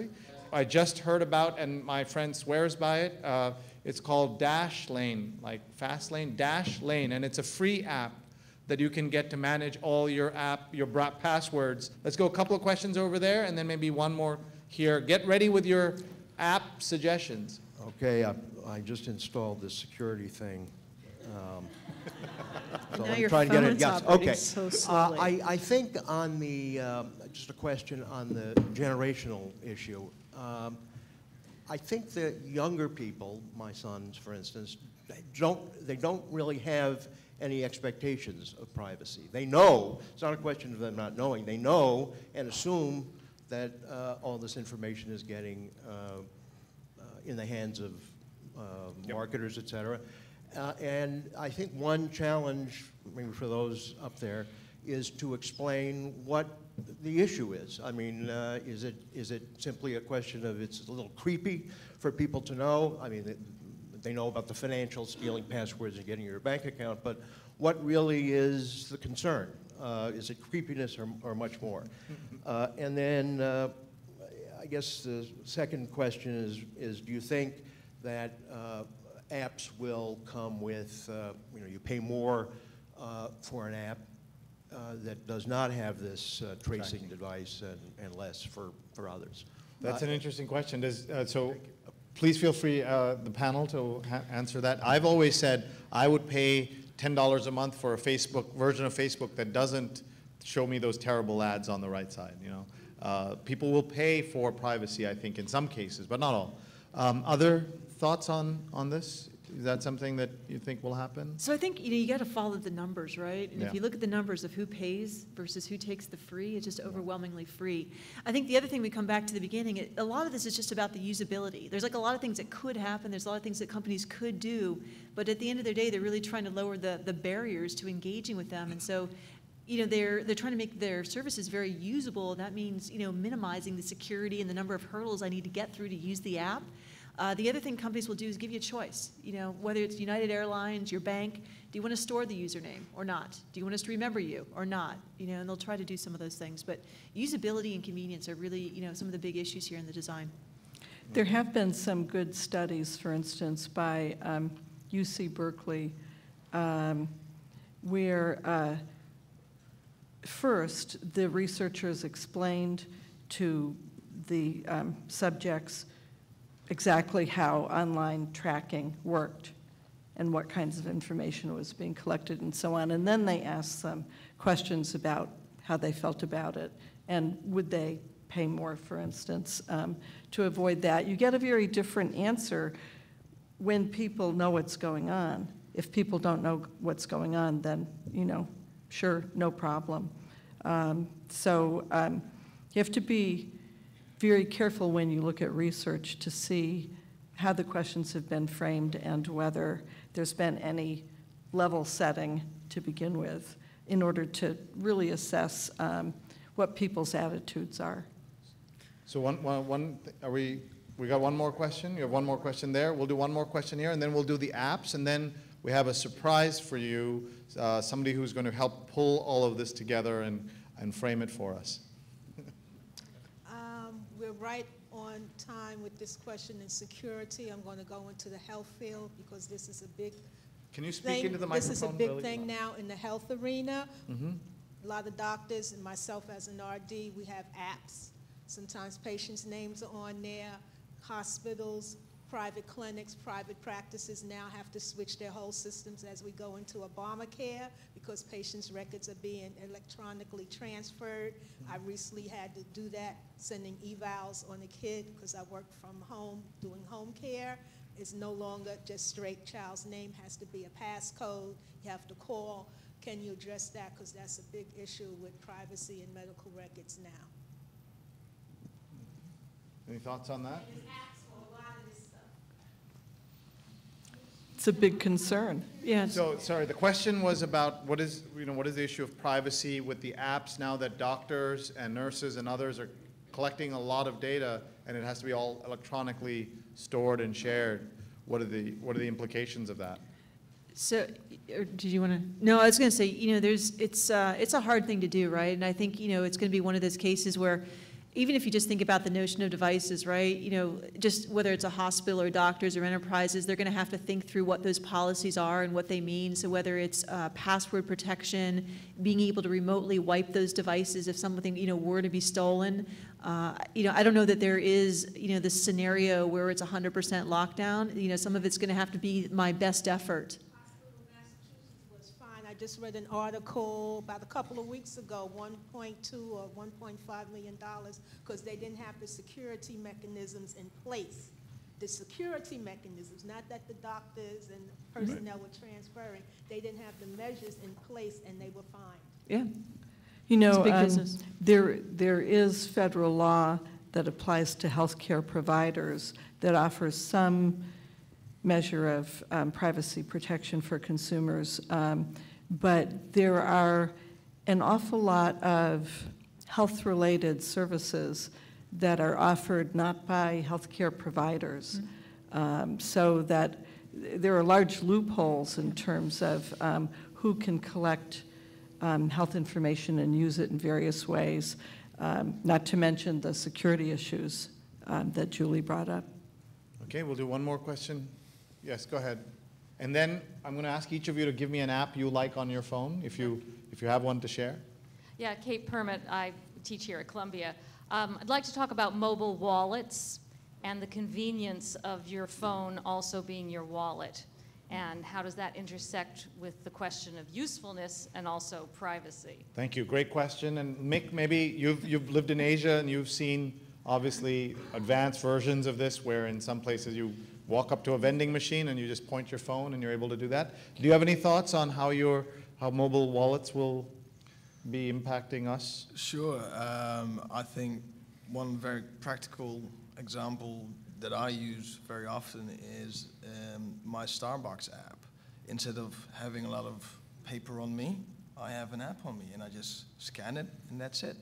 I just heard about, and my friend swears by it. Uh, it's called Dash Lane, like Fast Lane, Dash Lane, and it's a free app that you can get to manage all your app, your bra- passwords. Let's go a couple of questions over there, and then maybe one more here. Get ready with your app suggestions. Okay, I, I just installed this security thing. Um, And so now I'm your trying to get it. phone's Yes, operating okay. so Uh, slowly. I, I think on the, um, just a question on the generational issue. Um, I think that younger people, my sons, for instance, they don't, they don't really have any expectations of privacy. They know, it's not a question of them not knowing, they know and assume that uh, all this information is getting uh, uh, in the hands of uh, marketers, et cetera. Uh, and I think one challenge, maybe for those up there, is to explain what the issue is. I mean, uh, is it is it simply a question of it's a little creepy for people to know? I mean, they, they know about the financial stealing passwords and getting your bank account, but what really is the concern? Uh, is it creepiness or, or much more? Uh, and then uh, I guess the second question is, is do you think that uh, apps will come with, uh, you know, you pay more uh, for an app uh, that does not have this uh, tracing Tracking. device and, and less for, for others? That's Uh, an interesting question. Does, uh, so please feel free, uh, the panel, to ha answer that. I've always said I would pay ten dollars a month for a Facebook version of Facebook that doesn't show me those terrible ads on the right side. You know, uh, people will pay for privacy, I think, in some cases, but not all. Um, other thoughts on on this? Is that something that you think will happen? So I think, you know, you got to follow the numbers, right? And Yeah. if you look at the numbers of who pays versus who takes the free, it's just overwhelmingly free. I think the other thing, we come back to the beginning, it, a lot of this is just about the usability. There's like a lot of things that could happen. There's a lot of things that companies could do. But at the end of the day, they're really trying to lower the, the barriers to engaging with them. And so, you know, they're, they're trying to make their services very usable. That means, you know, minimizing the security and the number of hurdles I need to get through to use the app. Uh, the other thing companies will do is give you a choice, you know, whether it's United Airlines, your bank, do you want to store the username or not? Do you want us to remember you or not? You know, and they'll try to do some of those things. But usability and convenience are really, you know, some of the big issues here in the design. There have been some good studies, for instance, by um, U C Berkeley, um, where uh, first the researchers explained to the um, subjects exactly how online tracking worked and what kinds of information was being collected and so on. And then they asked them questions about how they felt about it and would they pay more, for instance, um, to avoid that. You get a very different answer when people know what's going on. If people don't know what's going on, then, you know, sure, no problem. Um, so um, you have to be very careful when you look at research to see how the questions have been framed and whether there's been any level setting to begin with in order to really assess um, what people's attitudes are. So one, one, one, are we, we got one more question? You have one more question there. We'll do one more question here, and then we'll do the apps, and then we have a surprise for you, uh, somebody who's going to help pull all of this together and, and frame it for us. We're right on time with this question in security. I'm going to go into the health field because this is a big Can you speak thing. into the This is a microphone, big really? thing now in the health arena. Mm-hmm. A lot of doctors and myself as an R D, we have apps. Sometimes patients' names are on there. Hospitals, private clinics, private practices now have to switch their whole systems as we go into Obamacare because patients' records are being electronically transferred. I recently had to do that, sending evals on a kid because I work from home doing home care. It's no longer just straight child's name, has to be a passcode. You have to call. Can you address that? Because that's a big issue with privacy in medical records now. Any thoughts on that? It's a big concern. Yeah. So, sorry, the question was about what is, you know, what is the issue of privacy with the apps now that doctors and nurses and others are collecting a lot of data and it has to be all electronically stored and shared? What are the, what are the implications of that? So, or did you want to? No, I was going to say, you know, there's, it's, uh, it's a hard thing to do, right? And I think, you know, it's going to be one of those cases where, even if you just think about the notion of devices, right? You know, just whether it's a hospital or doctors or enterprises, they're going to have to think through what those policies are and what they mean. So whether it's uh, password protection, being able to remotely wipe those devices if something, you know, were to be stolen. Uh, you know, I don't know that there is, you know, this scenario where it's one hundred percent lockdown. You know, some of it's going to have to be my best effort. I just read an article about a couple of weeks ago, one point two or one point five million dollars, because they didn't have the security mechanisms in place. The security mechanisms, not that the doctors and personnel were transferring, they didn't have the measures in place and they were fined. Yeah. You know, It's a big um, business. there, there is federal law that applies to healthcare providers that offers some measure of um, privacy protection for consumers. Um, But there are an awful lot of health-related services that are offered not by healthcare providers. Mm-hmm. um, so that there are large loopholes in terms of um, who can collect um, health information and use it in various ways, um, not to mention the security issues um, that Julie brought up. Okay, we'll do one more question. Yes, go ahead. And then I'm going to ask each of you to give me an app you like on your phone, if you, if you have one to share. Yeah, Kate Permit, I teach here at Columbia. Um, I'd like to talk about mobile wallets and the convenience of your phone also being your wallet. And how does that intersect with the question of usefulness and also privacy? Thank you. Great question. And Mick, maybe you've, you've lived in Asia and you've seen, obviously, advanced versions of this where in some places you walk up to a vending machine and you just point your phone and you're able to do that. Do you have any thoughts on how your how mobile wallets will be impacting us? Sure. Um, I think one very practical example that I use very often is um, my Starbucks app. Instead of having a lot of paper on me, I have an app on me and I just scan it and that's it.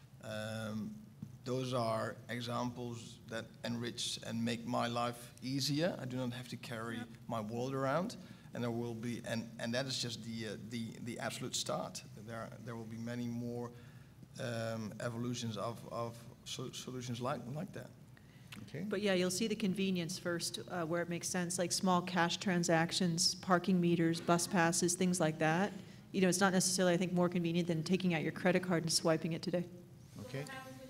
Um, Those are examples that enrich and make my life easier. I do not have to carry yep. my wallet around, and there will be, and, and that is just the uh, the the absolute start. There there will be many more um, evolutions of of so solutions like like that. Okay. But yeah, you'll see the convenience first, uh, where it makes sense, like small cash transactions, parking meters, bus passes, things like that. You know, it's not necessarily, I think, more convenient than taking out your credit card and swiping it today. Okay.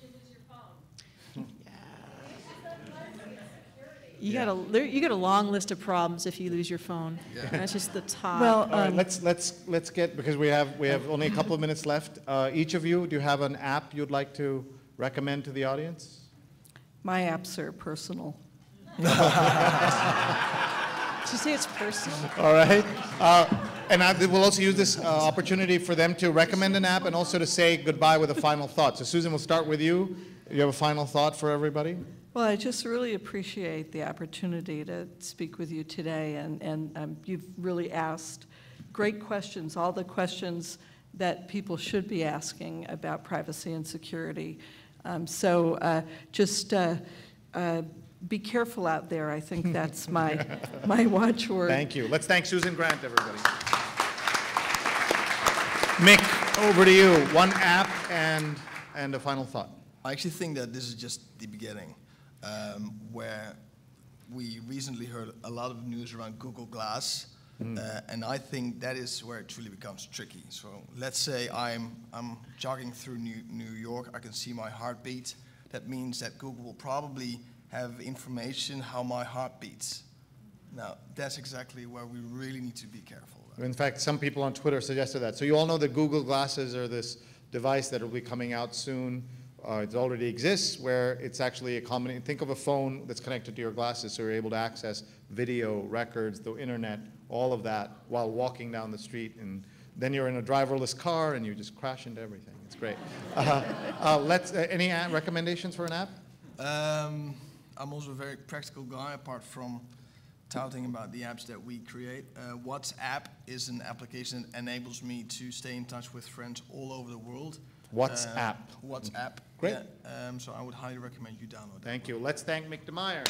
You yeah. got a there, you got a long list of problems if you lose your phone. Yeah. That's just the top. Well, um, all right, let's let's let's get, because we have we have only a couple of minutes left. Uh, each of you, do you have an app you'd like to recommend to the audience? My apps are personal. Did you say it's personal? All right. Uh, and I, we'll also use this uh, opportunity for them to recommend an app and also to say goodbye with a final thought. So Susan, we'll start with you. You have a final thought for everybody? Well, I just really appreciate the opportunity to speak with you today, and, and um, you've really asked great questions, all the questions that people should be asking about privacy and security. Um, so uh, just uh, uh, be careful out there. I think that's my, my watchword. Thank you. Let's thank Susan Grant, everybody. Mick, over to you. One app and, and a final thought. I actually think that this is just the beginning. Um, where we recently heard a lot of news around Google Glass, mm. uh, and I think that is where it truly becomes tricky. So let's say I'm, I'm jogging through New, New York, I can see my heartbeat. That means that Google will probably have information how my heart beats. Now, that's exactly where we really need to be careful. In fact, some people on Twitter suggested that. So you all know that Google Glasses are this device that will be coming out soon. Uh, it already exists, where it's actually a combination. Think of a phone that's connected to your glasses, so you're able to access video, records, the internet, all of that while walking down the street. And then you're in a driverless car and you just crash into everything. It's great. Uh, uh, let's, uh, any recommendations for an app? Um, I'm also a very practical guy, apart from touting about the apps that we create. Uh, WhatsApp is an application that enables me to stay in touch with friends all over the world. WhatsApp. Uh, WhatsApp. Great. Yeah, um, so I would highly recommend you download it. Thank you. Let's thank Mick DeMeyer.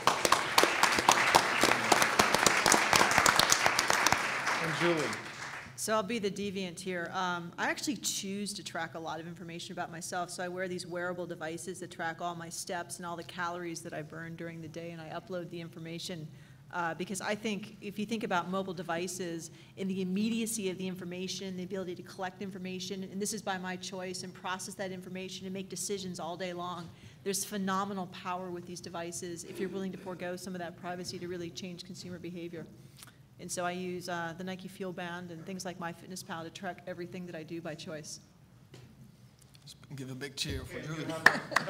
And Julie. So I'll be the deviant here. Um, I actually choose to track a lot of information about myself. So I wear these wearable devices that track all my steps and all the calories that I burn during the day, and I upload the information. Uh, because I think if you think about mobile devices, in the immediacy of the information, the ability to collect information, and this is by my choice, and process that information and make decisions all day long, there's phenomenal power with these devices if you're willing to forego some of that privacy to really change consumer behavior. And so I use uh, the Nike Fuel Band and things like MyFitnessPal to track everything that I do by choice. Let's give a big cheer for Julie. Do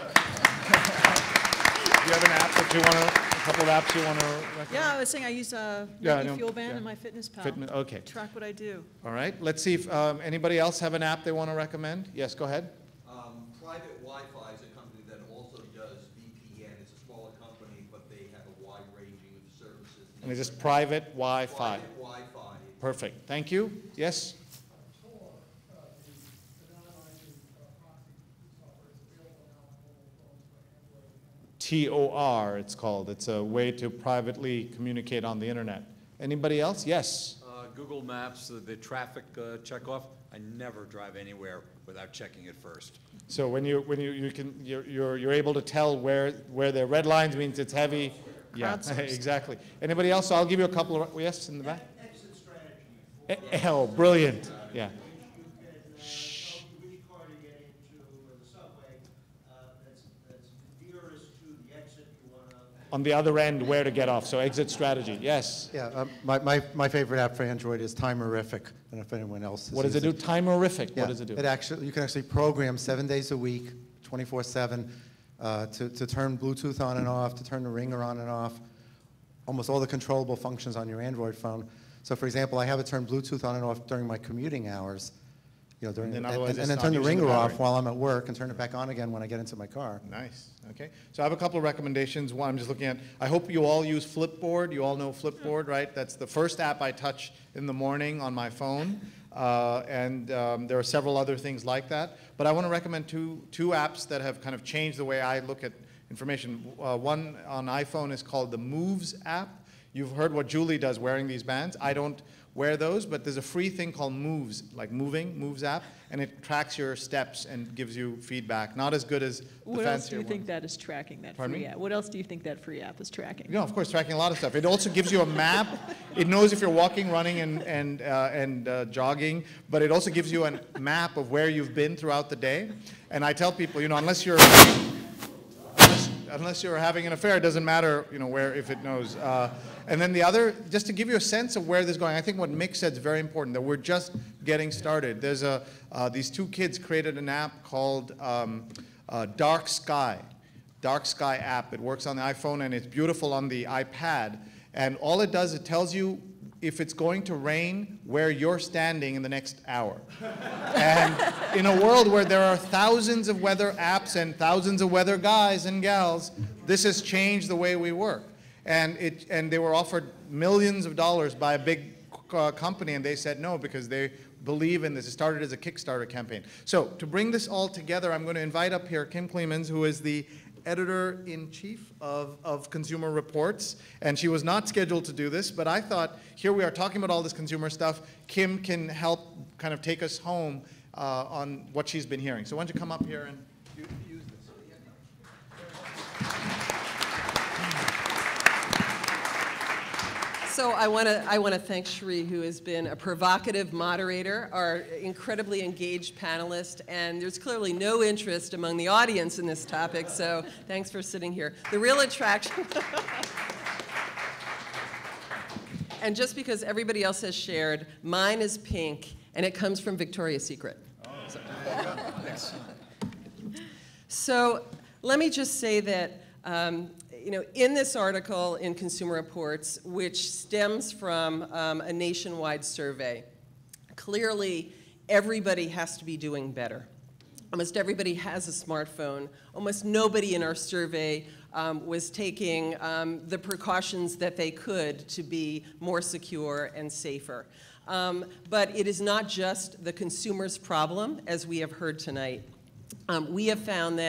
you have an app that you want to, a couple of apps you want to recommend? Yeah, I was saying I use uh, Yeah, Nike I know. Fuel Band Yeah. and MyFitnessPal. Fitment- okay. To track what I do. All right, let's see if um, anybody else have an app they want to recommend. Yes, go ahead. Um, Private Wi-Fi is a company that also does V P N. It's a smaller company, but they have a wide ranging of services. And it's just private Wi-Fi. Private Wi-Fi. Perfect. Thank you. Yes? T O R, it's called. It's a way to privately communicate on the internet. Anybody else? Yes? Uh, Google Maps, the, the traffic uh, checkoff, I never drive anywhere without checking it first. So when you when you, you can you're, you're you're able to tell where where the red lines means it's heavy. Yeah, Crowdsourced. exactly. Anybody else? So I'll give you a couple of yes in the back. Exit strategy. Eh, Oh, brilliant. Yeah. Which car to get into the subway that's, that's nearest to the exit you want to. On the other end, where to get off. So exit strategy. Yes. Yeah, um, my, my, my favorite app for Android is Timerific. I don't know if anyone else has What does it used do? Timerific. Yeah, What does it do? It actually, you can actually program seven days a week, twenty-four seven, uh, to, to turn Bluetooth on and off, to turn the ringer on and off, almost all the controllable functions on your Android phone. So for example, I have it turn Bluetooth on and off during my commuting hours, you know, during, And then and, otherwise and, it's then not turn the using the ringer off battery. while I'm at work and turn it back on again when I get into my car. Nice. Okay. So I have a couple of recommendations. One, I'm just looking at, I hope you all use Flipboard. You all know Flipboard, right? That's the first app I touch in the morning on my phone. Uh, and um, there are several other things like that. But I want to recommend two, two apps that have kind of changed the way I look at information. Uh, one on iPhone is called the Moves app. You've heard what Julie does wearing these bands. I don't wear those, but there's a free thing called Moves, like Moving, Moves app, and it tracks your steps and gives you feedback. Not as good as the What else do fancier you think ones. that is tracking, that Pardon free me? app? What else do you think that free app is tracking? No, of course, tracking a lot of stuff. It also gives you a map. It knows if you're walking, running, and, and, uh, and uh, jogging, but it also gives you a map of where you've been throughout the day. And I tell people, you know, unless you're, unless, unless you're having an affair, it doesn't matter, you know, where, if it knows. Uh, and then the other, just to give you a sense of where this is going, I think what Mick said is very important, that we're just getting started. There's a, uh, these two kids created an app called um, uh, Dark Sky. Dark Sky app. It works on the iPhone and it's beautiful on the iPad. And all it does, it tells you if it's going to rain, where you're standing in the next hour. And in a world where there are thousands of weather apps and thousands of weather guys and gals, this has changed the way we work. And, it, and they were offered millions of dollars by a big uh, company, and they said no because they believe in this. It started as a Kickstarter campaign. So to bring this all together, I'm going to invite up here Kim Clemens, who is the editor-in-chief of, of Consumer Reports, and she was not scheduled to do this, but I thought here we are talking about all this consumer stuff. Kim can help kind of take us home uh, on what she's been hearing. So why don't you come up here and use this. So I want to I want to thank Sree, who has been a provocative moderator, our incredibly engaged panelist, and there's clearly no interest among the audience in this topic, so thanks for sitting here. The real attraction, and just because everybody else has shared, mine is pink, and it comes from Victoria's Secret. So, so let me just say that um, you know, in this article in Consumer Reports, which stems from um, a nationwide survey, clearly everybody has to be doing better. Almost everybody has a smartphone. Almost nobody in our survey um, was taking um, the precautions that they could to be more secure and safer. Um, but it is not just the consumer's problem, as we have heard tonight. Um, we have found that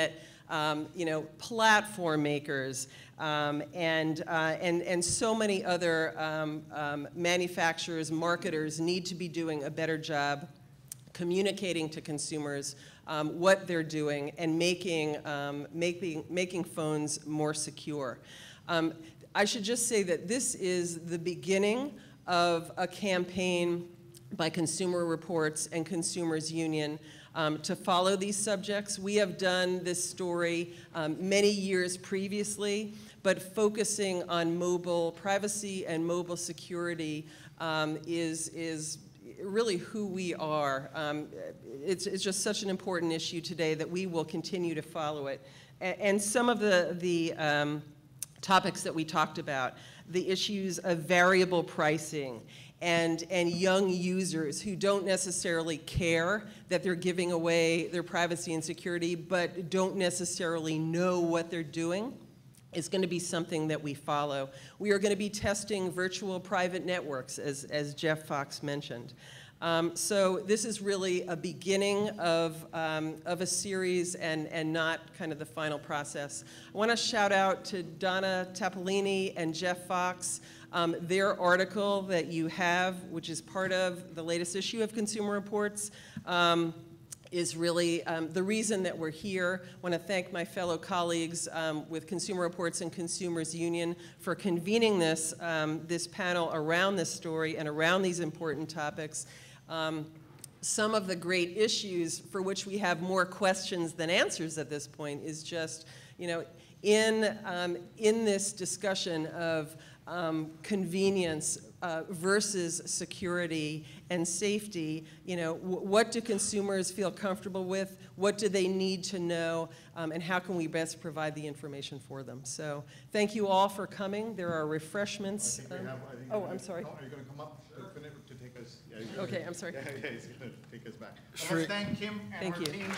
um, you know, platform makers, um, and, uh, and, and so many other um, um, manufacturers, marketers need to be doing a better job communicating to consumers um, what they're doing and making, um, making, making phones more secure. Um, I should just say that this is the beginning of a campaign by Consumer Reports and Consumers Union um, to follow these subjects. We have done this story um, many years previously, but focusing on mobile privacy and mobile security um, is, is really who we are. Um, it's, it's just such an important issue today that we will continue to follow it. A and some of the, the um, topics that we talked about, the issues of variable pricing and, and young users who don't necessarily care that they're giving away their privacy and security, but don't necessarily know what they're doing, is going to be something that we follow. We are going to be testing virtual private networks, as, as Jeff Fox mentioned. Um, so this is really a beginning of, um, of a series and, and not kind of the final process. I want to shout out to Donna Tapolini and Jeff Fox. Um, their article that you have, which is part of the latest issue of Consumer Reports, um, is really um, the reason that we're here. I want to thank my fellow colleagues um, with Consumer Reports and Consumers Union for convening this, um, this panel around this story and around these important topics. Um, some of the great issues for which we have more questions than answers at this point is just, you know, in, um, in this discussion of um, convenience uh, versus security and safety, you know, w what do consumers feel comfortable with? What do they need to know? Um, and how can we best provide the information for them? So thank you all for coming. There are refreshments. Um, have, oh, I'm sorry. Are you going to come up to, to take us? Yeah, okay, I'm sorry. Yeah, yeah, he's going to take us back. Sure. Let's thank Kim and thank her you. team.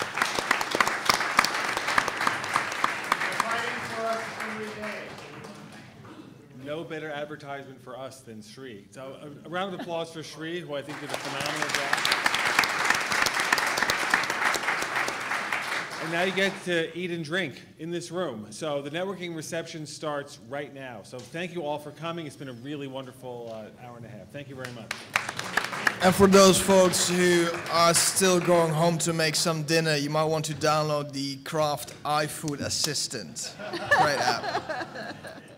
They're fighting for us every day. No better advertisement for us than Sree. So a, a round of applause for Sree, who I think did a phenomenal job. And now you get to eat and drink in this room. So the networking reception starts right now. So thank you all for coming. It's been a really wonderful uh, hour and a half. Thank you very much. And for those folks who are still going home to make some dinner, you might want to download the Kraft iFood Assistant. Great app.